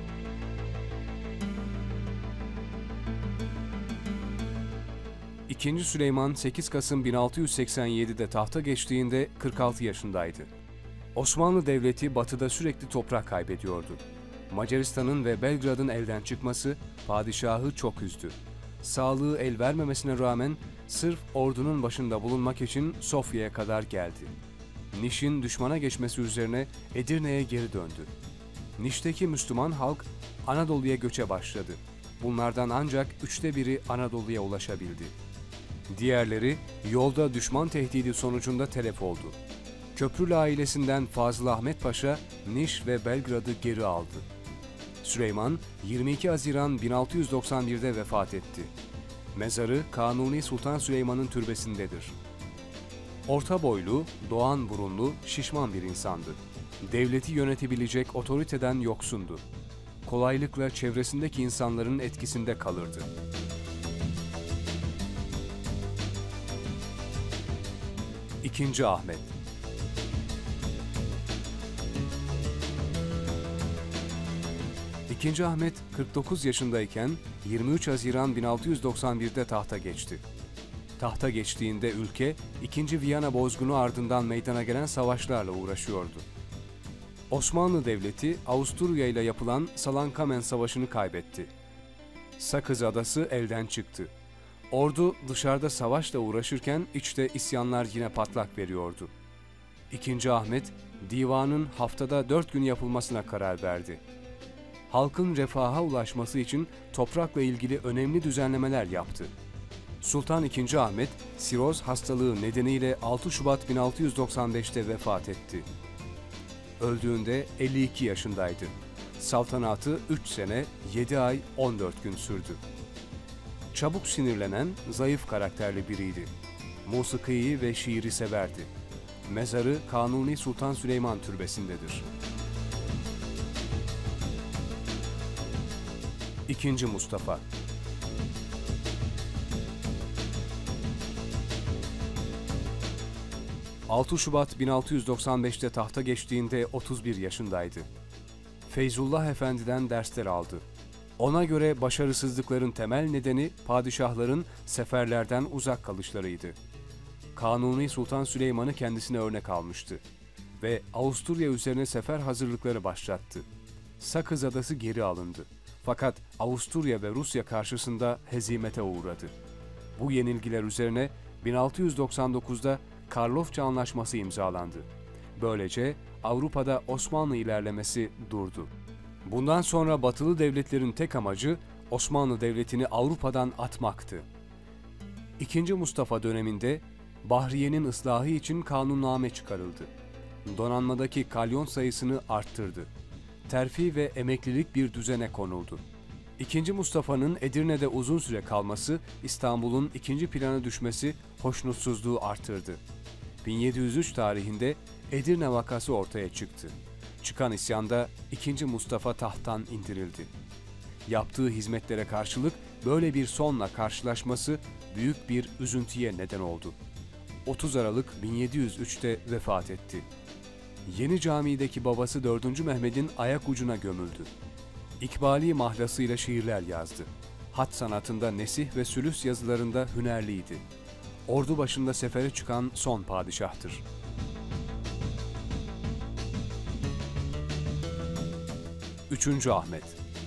İkinci Süleyman sekiz Kasım bin altı yüz seksen yedi'de tahta geçtiğinde kırk altı yaşındaydı. Osmanlı Devleti batıda sürekli toprak kaybediyordu. Macaristan'ın ve Belgrad'ın elden çıkması padişahı çok üzdü. Sağlığı el vermemesine rağmen sırf ordunun başında bulunmak için Sofya'ya kadar geldi. Niş'in düşmana geçmesi üzerine Edirne'ye geri döndü. Niş'teki Müslüman halk Anadolu'ya göçe başladı. Bunlardan ancak üçte biri Anadolu'ya ulaşabildi. Diğerleri yolda düşman tehdidi sonucunda telef oldu. Köprülü ailesinden Fazıl Ahmet Paşa Niş ve Belgrad'ı geri aldı. Süleyman yirmi iki Haziran bin altı yüz doksan bir'de vefat etti. Mezarı Kanuni Sultan Süleyman'ın türbesindedir. Orta boylu, doğan burunlu, şişman bir insandı. Devleti yönetebilecek otoriteden yoksundu. Kolaylıkla çevresindeki insanların etkisinde kalırdı. İkinci Ahmet İkinci Ahmet kırk dokuz yaşındayken yirmi üç Haziran bin altı yüz doksan bir'de tahta geçti. Tahta geçtiğinde ülke ikinci. Viyana bozgunu ardından meydana gelen savaşlarla uğraşıyordu. Osmanlı Devleti Avusturya ile yapılan Salankamen Savaşı'nı kaybetti. Sakız Adası elden çıktı. Ordu dışarıda savaşla uğraşırken içte isyanlar yine patlak veriyordu. İkinci Ahmet, divanın haftada dört gün yapılmasına karar verdi. Halkın refaha ulaşması için toprakla ilgili önemli düzenlemeler yaptı. Sultan ikinci. Ahmet, siroz hastalığı nedeniyle altı Şubat bin altı yüz doksan beş'te vefat etti. Öldüğünde elli iki yaşındaydı. Saltanatı üç sene, yedi ay, on dört gün sürdü. Çabuk sinirlenen, zayıf karakterli biriydi. Musikiyi ve şiiri severdi. Mezarı Kanuni Sultan Süleyman Türbesi'ndedir. İkinci Mustafa altı Şubat bin altı yüz doksan beş'te tahta geçtiğinde otuz bir yaşındaydı. Feyzullah Efendi'den dersler aldı. Ona göre başarısızlıkların temel nedeni padişahların seferlerden uzak kalışlarıydı. Kanuni Sultan Süleyman'ı kendisine örnek almıştı ve Avusturya üzerine sefer hazırlıkları başlattı. Sakız Adası geri alındı. Fakat Avusturya ve Rusya karşısında hezimete uğradı. Bu yenilgiler üzerine bin altı yüz doksan dokuz'da Karlofça Anlaşması imzalandı. Böylece Avrupa'da Osmanlı ilerlemesi durdu. Bundan sonra Batılı devletlerin tek amacı Osmanlı Devleti'ni Avrupa'dan atmaktı. İkinci Mustafa döneminde Bahriye'nin ıslahı için kanunname çıkarıldı. Donanmadaki kalyon sayısını arttırdı. Terfi ve emeklilik bir düzene konuldu. İkinci Mustafa'nın Edirne'de uzun süre kalması, İstanbul'un ikinci plana düşmesi hoşnutsuzluğu artırdı. bin yedi yüz üç tarihinde Edirne vakası ortaya çıktı. Çıkan isyanda ikinci Mustafa tahttan indirildi. Yaptığı hizmetlere karşılık böyle bir sonla karşılaşması büyük bir üzüntüye neden oldu. otuz Aralık bin yedi yüz üç'te vefat etti. Yeni Cami'deki babası dördüncü. Mehmet'in ayak ucuna gömüldü. İkbali mahlasıyla şiirler yazdı. Hat sanatında nesih ve sülüs yazılarında hünerliydi. Ordu başında sefere çıkan son padişahtır. Üçüncü Ahmet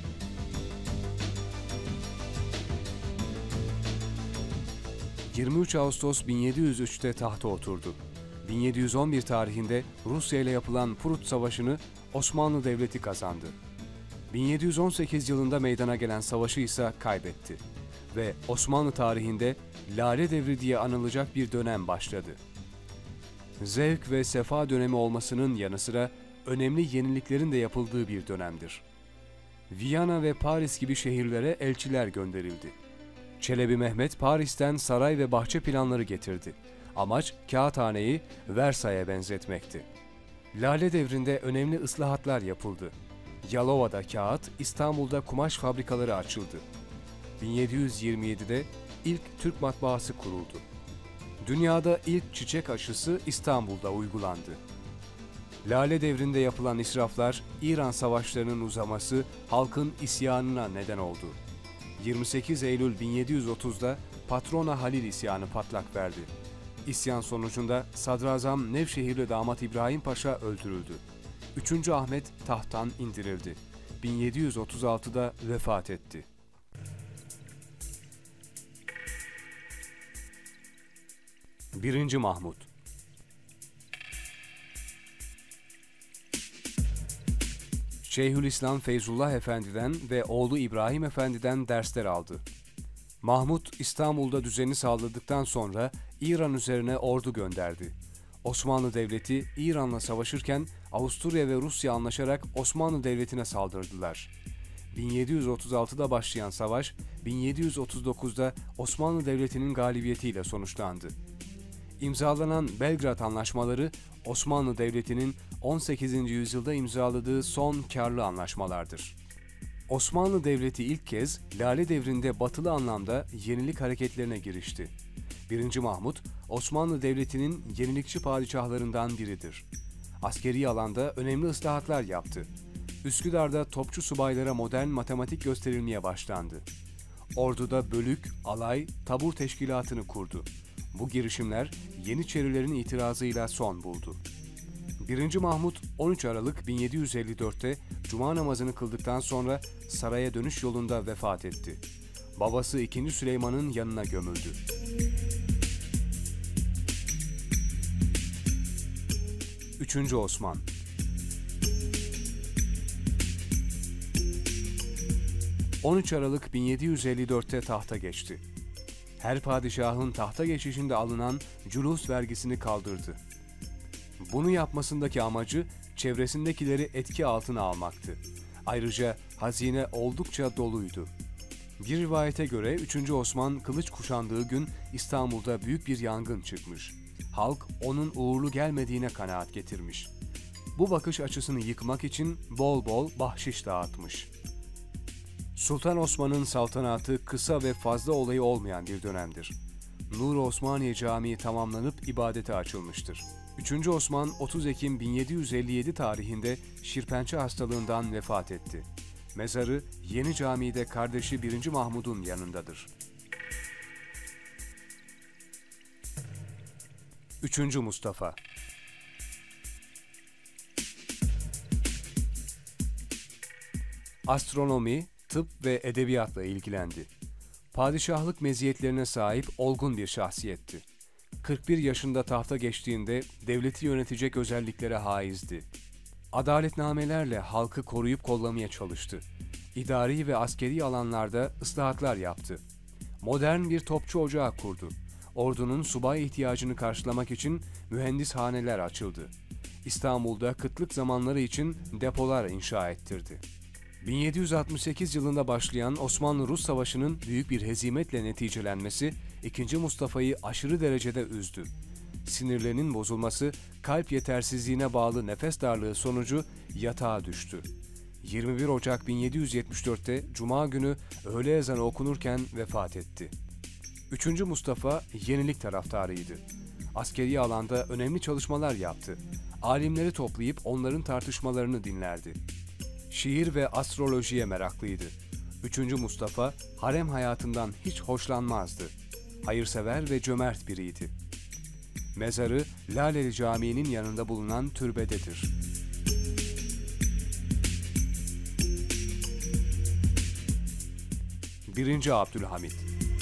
yirmi üç Ağustos bin yedi yüz üç'te tahta oturdu. bin yedi yüz on bir tarihinde Rusya ile yapılan Prut Savaşı'nı Osmanlı Devleti kazandı. bin yedi yüz on sekiz yılında meydana gelen savaşı ise kaybetti ve Osmanlı tarihinde Lale Devri diye anılacak bir dönem başladı. Zevk ve sefa dönemi olmasının yanı sıra önemli yeniliklerin de yapıldığı bir dönemdir. Viyana ve Paris gibi şehirlere elçiler gönderildi. Çelebi Mehmet Paris'ten saray ve bahçe planları getirdi. Amaç kağıthaneyi Versay'a benzetmekti. Lale Devri'nde önemli ıslahatlar yapıldı. Yalova'da kağıt, İstanbul'da kumaş fabrikaları açıldı. bin yedi yüz yirmi yedi'de ilk Türk matbaası kuruldu. Dünyada ilk çiçek aşısı İstanbul'da uygulandı. Lale Devri'nde yapılan israflar, İran savaşlarının uzaması halkın isyanına neden oldu. yirmi sekiz Eylül bin yedi yüz otuz'da Patrona Halil isyanı patlak verdi. İsyan sonucunda Sadrazam Nevşehirli damat İbrahim Paşa öldürüldü. üçüncü. Ahmet tahttan indirildi. bin yedi yüz otuz altı'da vefat etti. birinci. Mahmut Şeyhülislam Feyzullah Efendi'den ve oğlu İbrahim Efendi'den dersler aldı. Mahmut, İstanbul'da düzeni sağladıktan sonra İran üzerine ordu gönderdi. Osmanlı Devleti İran'la savaşırken Avusturya ve Rusya anlaşarak Osmanlı Devleti'ne saldırdılar. bin yedi yüz otuz altı'da başlayan savaş, bin yedi yüz otuz dokuz'da Osmanlı Devleti'nin galibiyetiyle sonuçlandı. İmzalanan Belgrad Anlaşmaları, Osmanlı Devleti'nin on sekizinci yüzyılda imzaladığı son karlı anlaşmalardır. Osmanlı Devleti ilk kez Lale Devri'nde batılı anlamda yenilik hareketlerine girişti. birinci. Mahmut, Osmanlı Devleti'nin yenilikçi padişahlarından biridir. Askeri alanda önemli ıslahatlar yaptı. Üsküdar'da topçu subaylara modern matematik gösterilmeye başlandı. Ordu'da bölük, alay, tabur teşkilatını kurdu. Bu girişimler Yeniçerilerin itirazıyla son buldu. birinci. Mahmut on üç Aralık bin yedi yüz elli dört'te Cuma namazını kıldıktan sonra saraya dönüş yolunda vefat etti. Babası ikinci. Süleyman'ın yanına gömüldü. üçüncü. Osman on üç Aralık bin yedi yüz elli dört'te tahta geçti. Her padişahın tahta geçişinde alınan culus vergisini kaldırdı. Bunu yapmasındaki amacı çevresindekileri etki altına almaktı. Ayrıca hazine oldukça doluydu. Bir rivayete göre üçüncü. Osman kılıç kuşandığı gün İstanbul'da büyük bir yangın çıkmış. Halk onun uğurlu gelmediğine kanaat getirmiş. Bu bakış açısını yıkmak için bol bol bahşiş dağıtmış. Sultan Osman'ın saltanatı kısa ve fazla olayı olmayan bir dönemdir. Nur Osmaniye Camii tamamlanıp ibadete açılmıştır. üçüncü. Osman otuz Ekim bin yedi yüz elli yedi tarihinde şirpençe hastalığından vefat etti. Mezarı Yeni Cami'de kardeşi birinci. Mahmud'un yanındadır. üçüncü. Mustafa Astronomi, tıp ve edebiyatla ilgilendi. Padişahlık meziyetlerine sahip olgun bir şahsiyetti. kırk bir yaşında tahta geçtiğinde devleti yönetecek özelliklere haizdi. Adaletnamelerle halkı koruyup kollamaya çalıştı. İdari ve askeri alanlarda ıslahatlar yaptı. Modern bir topçu ocağı kurdu. Ordunun subay ihtiyacını karşılamak için mühendishaneler açıldı. İstanbul'da kıtlık zamanları için depolar inşa ettirdi. bin yedi yüz altmış sekiz yılında başlayan Osmanlı-Rus Savaşı'nın büyük bir hezimetle neticelenmesi ikinci. Mustafa'yı aşırı derecede üzdü. Sinirlerinin bozulması, kalp yetersizliğine bağlı nefes darlığı sonucu yatağa düştü. yirmi bir Ocak bin yedi yüz yetmiş dört'te Cuma günü öğle ezanı okunurken vefat etti. üçüncü. Mustafa yenilik taraftarıydı. Askeri alanda önemli çalışmalar yaptı. Alimleri toplayıp onların tartışmalarını dinlerdi. Şiir ve astrolojiye meraklıydı. üçüncü. Mustafa harem hayatından hiç hoşlanmazdı. Hayırsever ve cömert biriydi. Mezarı Laleli Camii'nin yanında bulunan türbededir. birinci. Abdülhamit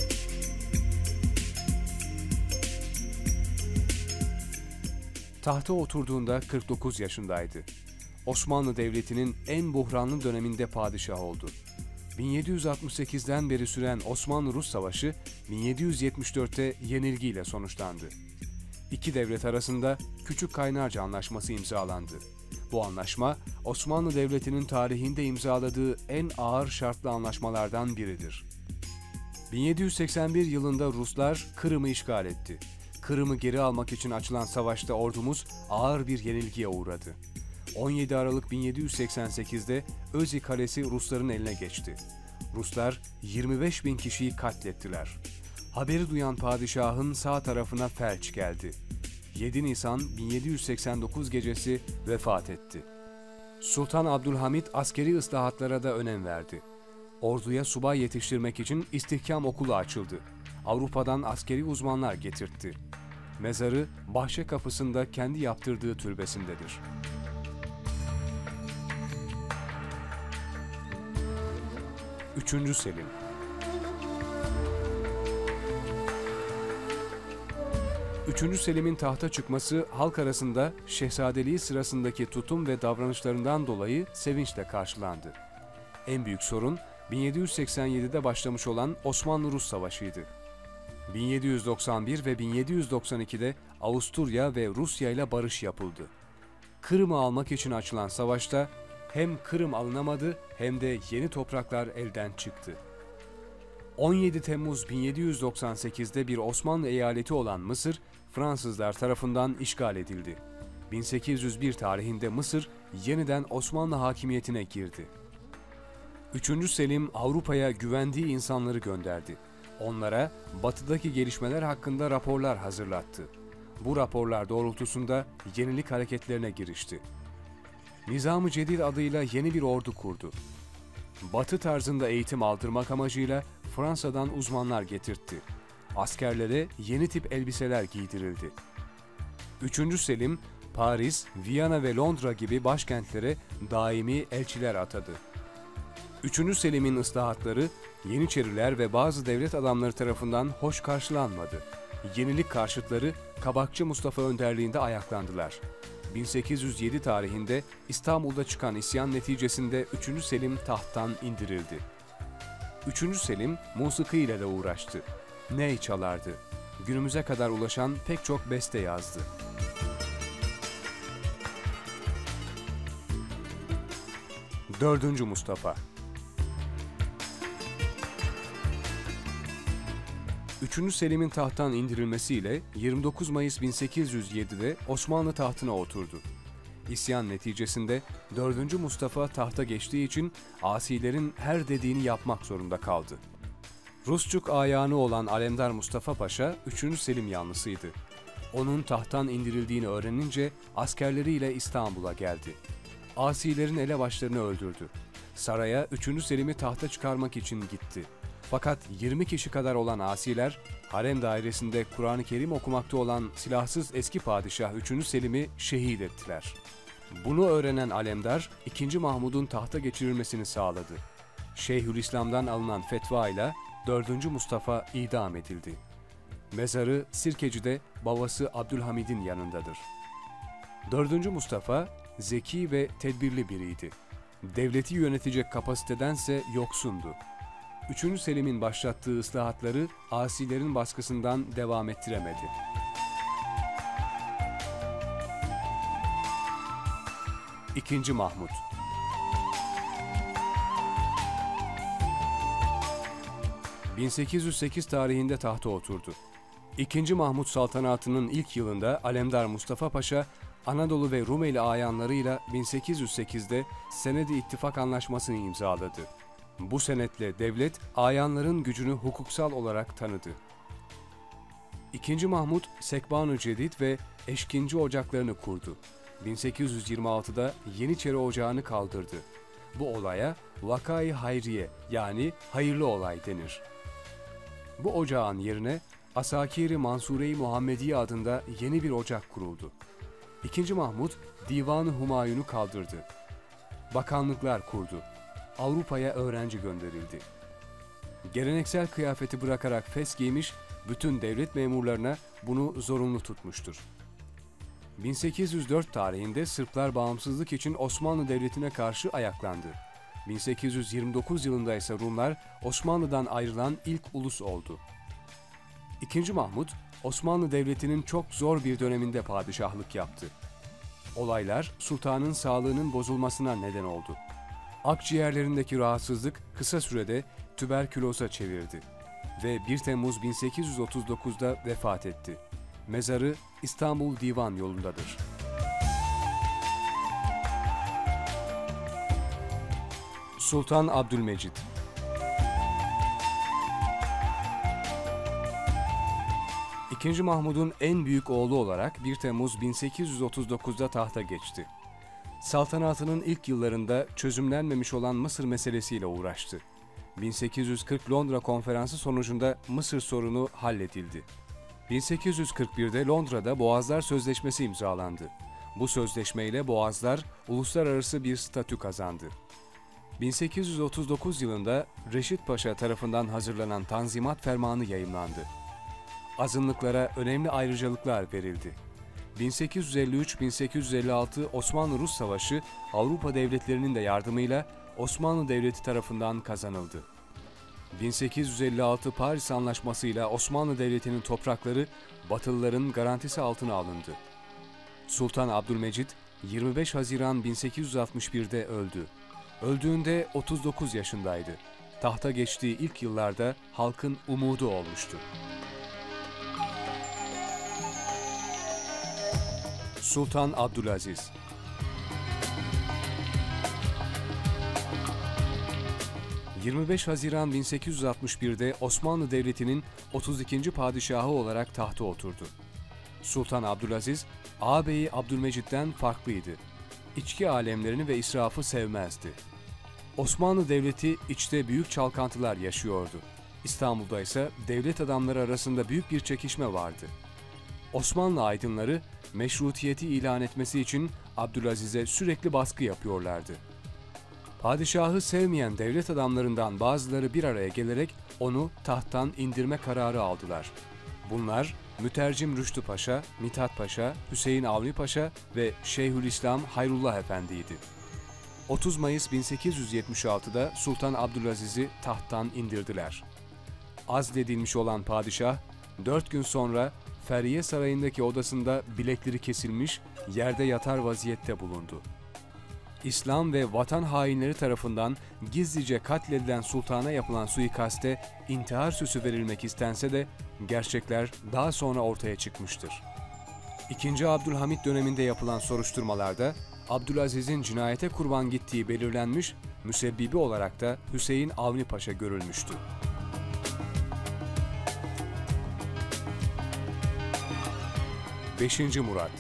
Tahta oturduğunda kırk dokuz yaşındaydı. Osmanlı Devleti'nin en buhranlı döneminde padişah oldu. bin yedi yüz altmış sekiz'den beri süren Osmanlı-Rus Savaşı bin yedi yüz yetmiş dört'te yenilgiyle sonuçlandı. İki devlet arasında Küçük Kaynarca Anlaşması imzalandı. Bu anlaşma Osmanlı Devleti'nin tarihinde imzaladığı en ağır şartlı anlaşmalardan biridir. bin yedi yüz seksen bir yılında Ruslar Kırım'ı işgal etti. Kırım'ı geri almak için açılan savaşta ordumuz ağır bir yenilgiye uğradı. on yedi Aralık bin yedi yüz seksen sekiz'de Özü Kalesi Rusların eline geçti. Ruslar yirmi beş bin kişiyi katlettiler. Haberi duyan padişahın sağ tarafına felç geldi. yedi Nisan bin yedi yüz seksen dokuz gecesi vefat etti. Sultan Abdülhamit askeri ıslahatlara da önem verdi. Orduya subay yetiştirmek için istihkam okulu açıldı. Avrupa'dan askeri uzmanlar getirtti. Mezarı Bahçe Kapısı'nda kendi yaptırdığı türbesindedir. üçüncü. Selim üçüncü. Selim'in tahta çıkması halk arasında şehzadeliği sırasındaki tutum ve davranışlarından dolayı sevinçle karşılandı. En büyük sorun bin yedi yüz seksen yedi'de başlamış olan Osmanlı-Rus Savaşı'ydı. bin yedi yüz doksan bir ve bin yedi yüz doksan iki'de Avusturya ve Rusya ile barış yapıldı. Kırım'ı almak için açılan savaşta hem Kırım alınamadı hem de yeni topraklar elden çıktı. on yedi Temmuz bin yedi yüz doksan sekiz'de bir Osmanlı eyaleti olan Mısır, Fransızlar tarafından işgal edildi. bin sekiz yüz bir tarihinde Mısır yeniden Osmanlı hakimiyetine girdi. üçüncü. Selim Avrupa'ya güvendiği insanları gönderdi. Onlara batıdaki gelişmeler hakkında raporlar hazırlattı. Bu raporlar doğrultusunda yenilik hareketlerine girişti. Nizam-ı Cedid adıyla yeni bir ordu kurdu. Batı tarzında eğitim aldırmak amacıyla Fransa'dan uzmanlar getirtti. Askerlere yeni tip elbiseler giydirildi. Üçüncü Selim, Paris, Viyana ve Londra gibi başkentlere daimi elçiler atadı. Üçüncü Selim'in ıslahatları Yeniçeriler ve bazı devlet adamları tarafından hoş karşılanmadı. Yenilik karşıtları Kabakçı Mustafa önderliğinde ayaklandılar. bin sekiz yüz yedi tarihinde İstanbul'da çıkan isyan neticesinde üçüncü Selim tahttan indirildi. üçüncü Selim musiki ile de uğraştı. Ney çalardı. Günümüze kadar ulaşan pek çok beste yazdı. dördüncü Mustafa üçüncü Selim'in tahttan indirilmesiyle yirmi dokuz Mayıs bin sekiz yüz yedi'de Osmanlı tahtına oturdu. İsyan neticesinde dördüncü Mustafa tahta geçtiği için asilerin her dediğini yapmak zorunda kaldı. Rusçuk ayağını olan Alemdar Mustafa Paşa üçüncü Selim yanlısıydı. Onun tahttan indirildiğini öğrenince askerleriyle İstanbul'a geldi. Asilerin elebaşlarını öldürdü. Saraya üçüncü Selim'i tahta çıkarmak için gitti. Fakat yirmi kişi kadar olan asiler, harem dairesinde Kur'an-ı Kerim okumakta olan silahsız eski padişah üçüncü Selim'i şehit ettiler. Bunu öğrenen Alemdar, ikinci Mahmud'un tahta geçirilmesini sağladı. Şeyhülislam'dan alınan fetva ile dördüncü Mustafa idam edildi. Mezarı Sirkeci'de babası Abdülhamid'in yanındadır. dördüncü Mustafa, zeki ve tedbirli biriydi. Devleti yönetecek kapasitedense yoksundu. üçüncü Selim'in başlattığı ıslahatları asilerin baskısından devam ettiremedi. İkinci Mahmud bin sekiz yüz sekiz tarihinde tahta oturdu. İkinci Mahmud saltanatının ilk yılında Alemdar Mustafa Paşa, Anadolu ve Rumeli ayanlarıyla bin sekiz yüz sekiz'de Senedi İttifak Anlaşması'nı imzaladı. Bu senetle devlet, ayanların gücünü hukuksal olarak tanıdı. İkinci Mahmud, Sekban-ı Cedid ve Eşkinci ocaklarını kurdu. bin sekiz yüz yirmi altı'da Yeniçeri Ocağı'nı kaldırdı. Bu olaya Vakai Hayriye yani hayırlı olay denir. Bu ocağın yerine Asakir-i Mansure-i Muhammediye adında yeni bir ocak kuruldu. İkinci Mahmud, Divan-ı Humayun'u kaldırdı. Bakanlıklar kurdu. Avrupa'ya öğrenci gönderildi. Geleneksel kıyafeti bırakarak fes giymiş, bütün devlet memurlarına bunu zorunlu tutmuştur. bin sekiz yüz dört tarihinde Sırplar bağımsızlık için Osmanlı Devleti'ne karşı ayaklandı. bin sekiz yüz yirmi dokuz yılında ise Rumlar Osmanlı'dan ayrılan ilk ulus oldu. İkinci Mahmud, Osmanlı Devleti'nin çok zor bir döneminde padişahlık yaptı. Olaylar sultanın sağlığının bozulmasına neden oldu. Akciğerlerindeki rahatsızlık kısa sürede tüberküloza çevirdi ve bir Temmuz bin sekiz yüz otuz dokuz'da vefat etti. Mezarı İstanbul Divan yolundadır. Sultan Abdülmecid İkinci Mahmud'un en büyük oğlu olarak bir Temmuz bin sekiz yüz otuz dokuz'da tahta geçti. Saltanatının ilk yıllarında çözümlenmemiş olan Mısır meselesiyle uğraştı. bin sekiz yüz kırk Londra Konferansı sonucunda Mısır sorunu halledildi. bin sekiz yüz kırk bir'de Londra'da Boğazlar Sözleşmesi imzalandı. Bu sözleşmeyle Boğazlar uluslararası bir statü kazandı. bin sekiz yüz otuz dokuz yılında Reşit Paşa tarafından hazırlanan Tanzimat Fermanı yayımlandı. Azınlıklara önemli ayrıcalıklar verildi. bin sekiz yüz elli üç bin sekiz yüz elli altı Osmanlı-Rus Savaşı Avrupa devletlerinin de yardımıyla Osmanlı Devleti tarafından kazanıldı. bin sekiz yüz elli altı Paris Anlaşması ile Osmanlı Devleti'nin toprakları Batılıların garantisi altına alındı. Sultan Abdülmecid yirmi beş Haziran bin sekiz yüz altmış bir'de öldü. Öldüğünde otuz dokuz yaşındaydı. Tahta geçtiği ilk yıllarda halkın umudu olmuştu. Sultan Abdülaziz yirmi beş Haziran bin sekiz yüz altmış bir'de Osmanlı Devleti'nin otuz ikinci padişahı olarak tahta oturdu. Sultan Abdülaziz, ağabeyi Abdülmecit'ten farklıydı. İçki alemlerini ve israfı sevmezdi. Osmanlı Devleti içte büyük çalkantılar yaşıyordu. İstanbul'da ise devlet adamları arasında büyük bir çekişme vardı. Osmanlı aydınları meşrutiyeti ilan etmesi için Abdülaziz'e sürekli baskı yapıyorlardı. Padişahı sevmeyen devlet adamlarından bazıları bir araya gelerek onu tahttan indirme kararı aldılar. Bunlar Mütercim Rüştü Paşa, Mithat Paşa, Hüseyin Avni Paşa ve Şeyhülislam Hayrullah Efendi'ydi. otuz Mayıs bin sekiz yüz yetmiş altı'da Sultan Abdülaziz'i tahttan indirdiler. Azledilmiş olan padişah, dört gün sonra Feriye Sarayı'ndaki odasında bilekleri kesilmiş, yerde yatar vaziyette bulundu. İslam ve vatan hainleri tarafından gizlice katledilen sultana yapılan suikaste intihar süsü verilmek istense de gerçekler daha sonra ortaya çıkmıştır. İkinci Abdülhamit döneminde yapılan soruşturmalarda Abdülaziz'in cinayete kurban gittiği belirlenmiş, müsebbibi olarak da Hüseyin Avni Paşa görülmüştü. beşinci Murat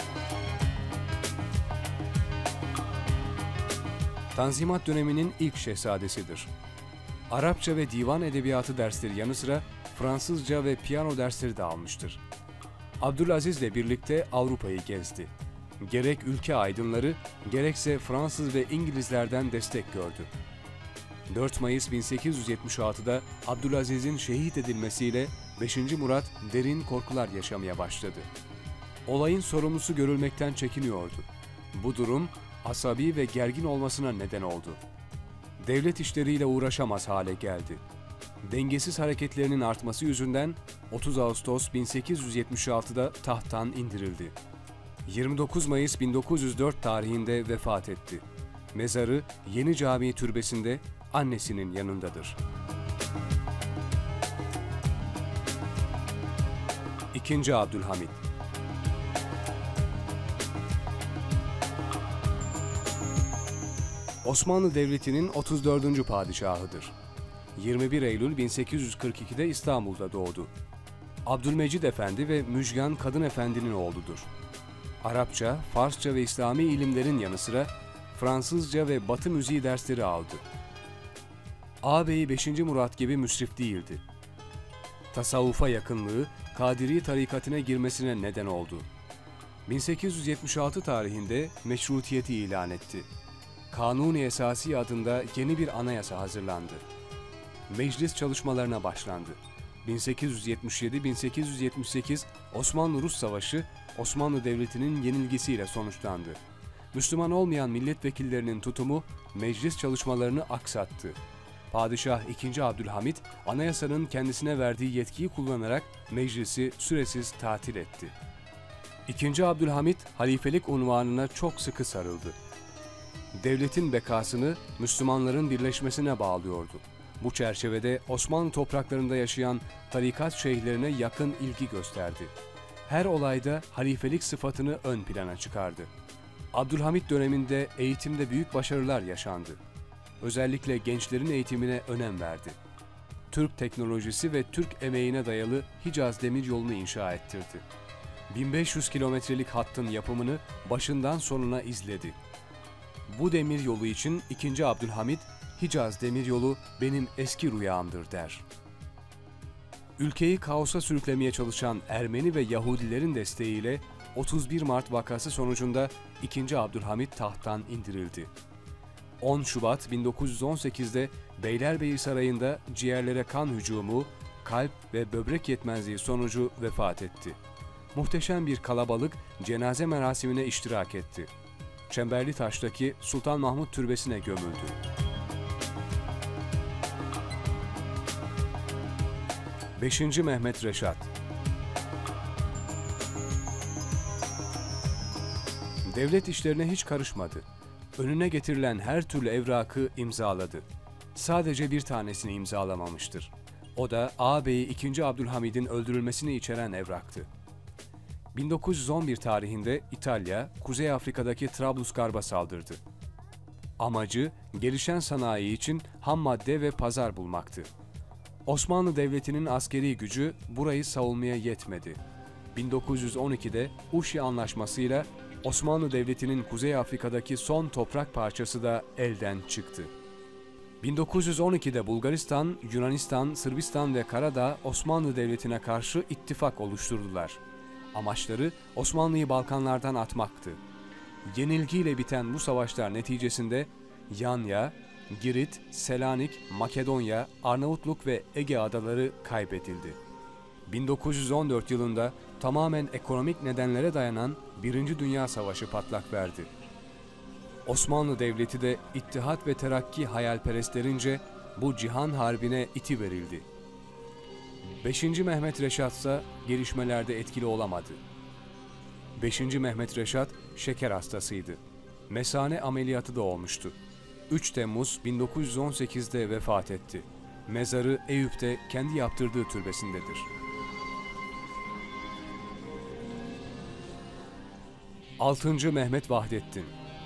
Tanzimat döneminin ilk şehzadesidir. Arapça ve divan edebiyatı dersleri yanı sıra Fransızca ve piyano dersleri de almıştır. Abdülaziz'le birlikte Avrupa'yı gezdi. Gerek ülke aydınları, gerekse Fransız ve İngilizlerden destek gördü. dört Mayıs bin sekiz yüz yetmiş altı'da Abdülaziz'in şehit edilmesiyle beşinci Murat derin korkular yaşamaya başladı. Olayın sorumlusu görülmekten çekiniyordu. Bu durum asabi ve gergin olmasına neden oldu. Devlet işleriyle uğraşamaz hale geldi. Dengesiz hareketlerinin artması yüzünden otuz Ağustos bin sekiz yüz yetmiş altı'da tahttan indirildi. yirmi dokuz Mayıs bin dokuz yüz dört tarihinde vefat etti. Mezarı Yeni Cami Türbesi'nde annesinin yanındadır. İkinci Abdülhamit Osmanlı Devleti'nin otuz dördüncü padişahıdır. yirmi bir Eylül bin sekiz yüz kırk iki'de İstanbul'da doğdu. Abdülmecid Efendi ve Müjgan Kadın Efendi'nin oğludur. Arapça, Farsça ve İslami ilimlerin yanı sıra Fransızca ve Batı müziği dersleri aldı. Ağabeyi beşinci Murat gibi müsrif değildi. Tasavvufa yakınlığı, Kadiri tarikatına girmesine neden oldu. bin sekiz yüz yetmiş altı tarihinde meşrutiyeti ilan etti. Kanuni Esasi adında yeni bir anayasa hazırlandı. Meclis çalışmalarına başlandı. bin sekiz yüz yetmiş yedi bin sekiz yüz yetmiş sekiz Osmanlı-Rus Savaşı Osmanlı Devleti'nin yenilgisiyle sonuçlandı. Müslüman olmayan milletvekillerinin tutumu meclis çalışmalarını aksattı. Padişah ikinci. Abdülhamit anayasanın kendisine verdiği yetkiyi kullanarak meclisi süresiz tatil etti. ikinci. Abdülhamit halifelik unvanına çok sıkı sarıldı. Devletin bekasını Müslümanların birleşmesine bağlıyordu. Bu çerçevede Osmanlı topraklarında yaşayan tarikat şeyhlerine yakın ilgi gösterdi. Her olayda halifelik sıfatını ön plana çıkardı. Abdülhamit döneminde eğitimde büyük başarılar yaşandı. Özellikle gençlerin eğitimine önem verdi. Türk teknolojisi ve Türk emeğine dayalı Hicaz Demiryolu'nu inşa ettirdi. bin beş yüz kilometrelik hattın yapımını başından sonuna izledi. Bu demiryolu için ikinci. Abdülhamit, Hicaz Demiryolu benim eski rüyamdır der. Ülkeyi kaosa sürüklemeye çalışan Ermeni ve Yahudilerin desteğiyle otuz bir Mart vakası sonucunda ikinci. Abdülhamit tahttan indirildi. on Şubat bin dokuz yüz on sekiz'de Beylerbeyi Sarayı'nda ciğerlere kan hücumu, kalp ve böbrek yetmezliği sonucu vefat etti. Muhteşem bir kalabalık cenaze merasimine iştirak etti. Çemberlitaş'taki Sultan Mahmut Türbesi'ne gömüldü. beşinci. Mehmet Reşat Devlet işlerine hiç karışmadı. Önüne getirilen her türlü evrakı imzaladı. Sadece bir tanesini imzalamamıştır. O da ağabeyi ikinci. Abdülhamid'in öldürülmesini içeren evraktı. bin dokuz yüz on bir tarihinde İtalya, Kuzey Afrika'daki Trablusgarp'a saldırdı. Amacı, gelişen sanayi için ham madde ve pazar bulmaktı. Osmanlı Devleti'nin askeri gücü burayı savunmaya yetmedi. bin dokuz yüz on ikide Uşi Anlaşması'yla Osmanlı Devleti'nin Kuzey Afrika'daki son toprak parçası da elden çıktı. bin dokuz yüz on ikide Bulgaristan, Yunanistan, Sırbistan ve Karadağ Osmanlı Devleti'ne karşı ittifak oluşturdular. Amaçları Osmanlı'yı Balkanlardan atmaktı. Yenilgiyle biten bu savaşlar neticesinde Yanya, Girit, Selanik, Makedonya, Arnavutluk ve Ege adaları kaybedildi. bin dokuz yüz on dört yılında tamamen ekonomik nedenlere dayanan Birinci Dünya Savaşı patlak verdi. Osmanlı Devleti de İttihat ve Terakki hayalperestlerince bu cihan harbine itiverildi. beşinci Mehmet Reşat ise gelişmelerde etkili olamadı. beşinci Mehmet Reşat şeker hastasıydı. Mesane ameliyatı da olmuştu. üç Temmuz bin dokuz yüz on sekizde vefat etti. Mezarı Eyüp'te kendi yaptırdığı türbesindedir. altıncı Mehmet Vahdettin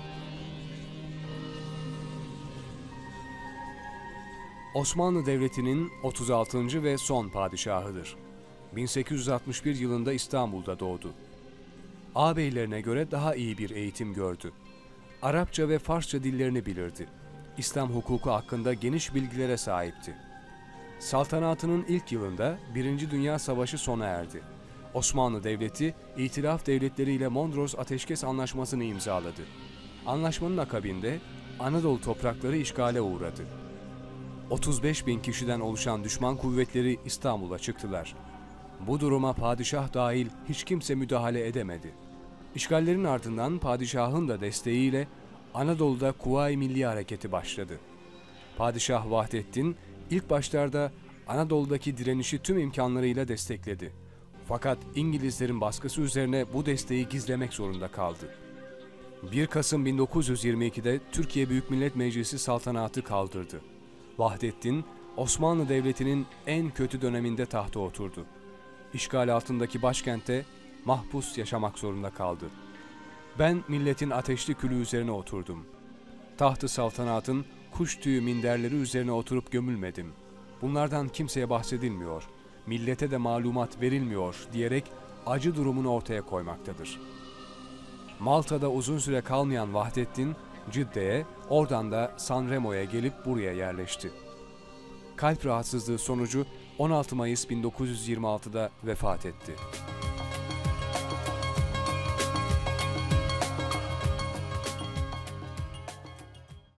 Osmanlı Devleti'nin otuz altıncı ve son padişahıdır. bin sekiz yüz altmış bir yılında İstanbul'da doğdu. Ağabeylerine göre daha iyi bir eğitim gördü. Arapça ve Farsça dillerini bilirdi. İslam hukuku hakkında geniş bilgilere sahipti. Saltanatının ilk yılında Birinci Dünya Savaşı sona erdi. Osmanlı Devleti, İtilaf Devletleri ile Mondros Ateşkes Anlaşması'nı imzaladı. Anlaşmanın akabinde Anadolu toprakları işgale uğradı. otuz beş bin kişiden oluşan düşman kuvvetleri İstanbul'a çıktılar. Bu duruma padişah dahil hiç kimse müdahale edemedi. İşgallerin ardından padişahın da desteğiyle Anadolu'da Kuvayi Milli Hareketi başladı. Padişah Vahdettin ilk başlarda Anadolu'daki direnişi tüm imkanlarıyla destekledi. Fakat İngilizlerin baskısı üzerine bu desteği gizlemek zorunda kaldı. bir Kasım bin dokuz yüz yirmi ikide Türkiye Büyük Millet Meclisi saltanatı kaldırdı. Vahdettin, Osmanlı Devleti'nin en kötü döneminde tahta oturdu. İşgal altındaki başkentte mahpus yaşamak zorunda kaldı. Ben milletin ateşli külü üzerine oturdum. Taht-ı saltanatın kuş tüyü minderleri üzerine oturup gömülmedim. Bunlardan kimseye bahsedilmiyor, millete de malumat verilmiyor diyerek acı durumunu ortaya koymaktadır. Malta'da uzun süre kalmayan Vahdettin, Cidde'ye, oradan da Sanremo'ya gelip buraya yerleşti. Kalp rahatsızlığı sonucu on altı Mayıs bin dokuz yüz yirmi altıda vefat etti.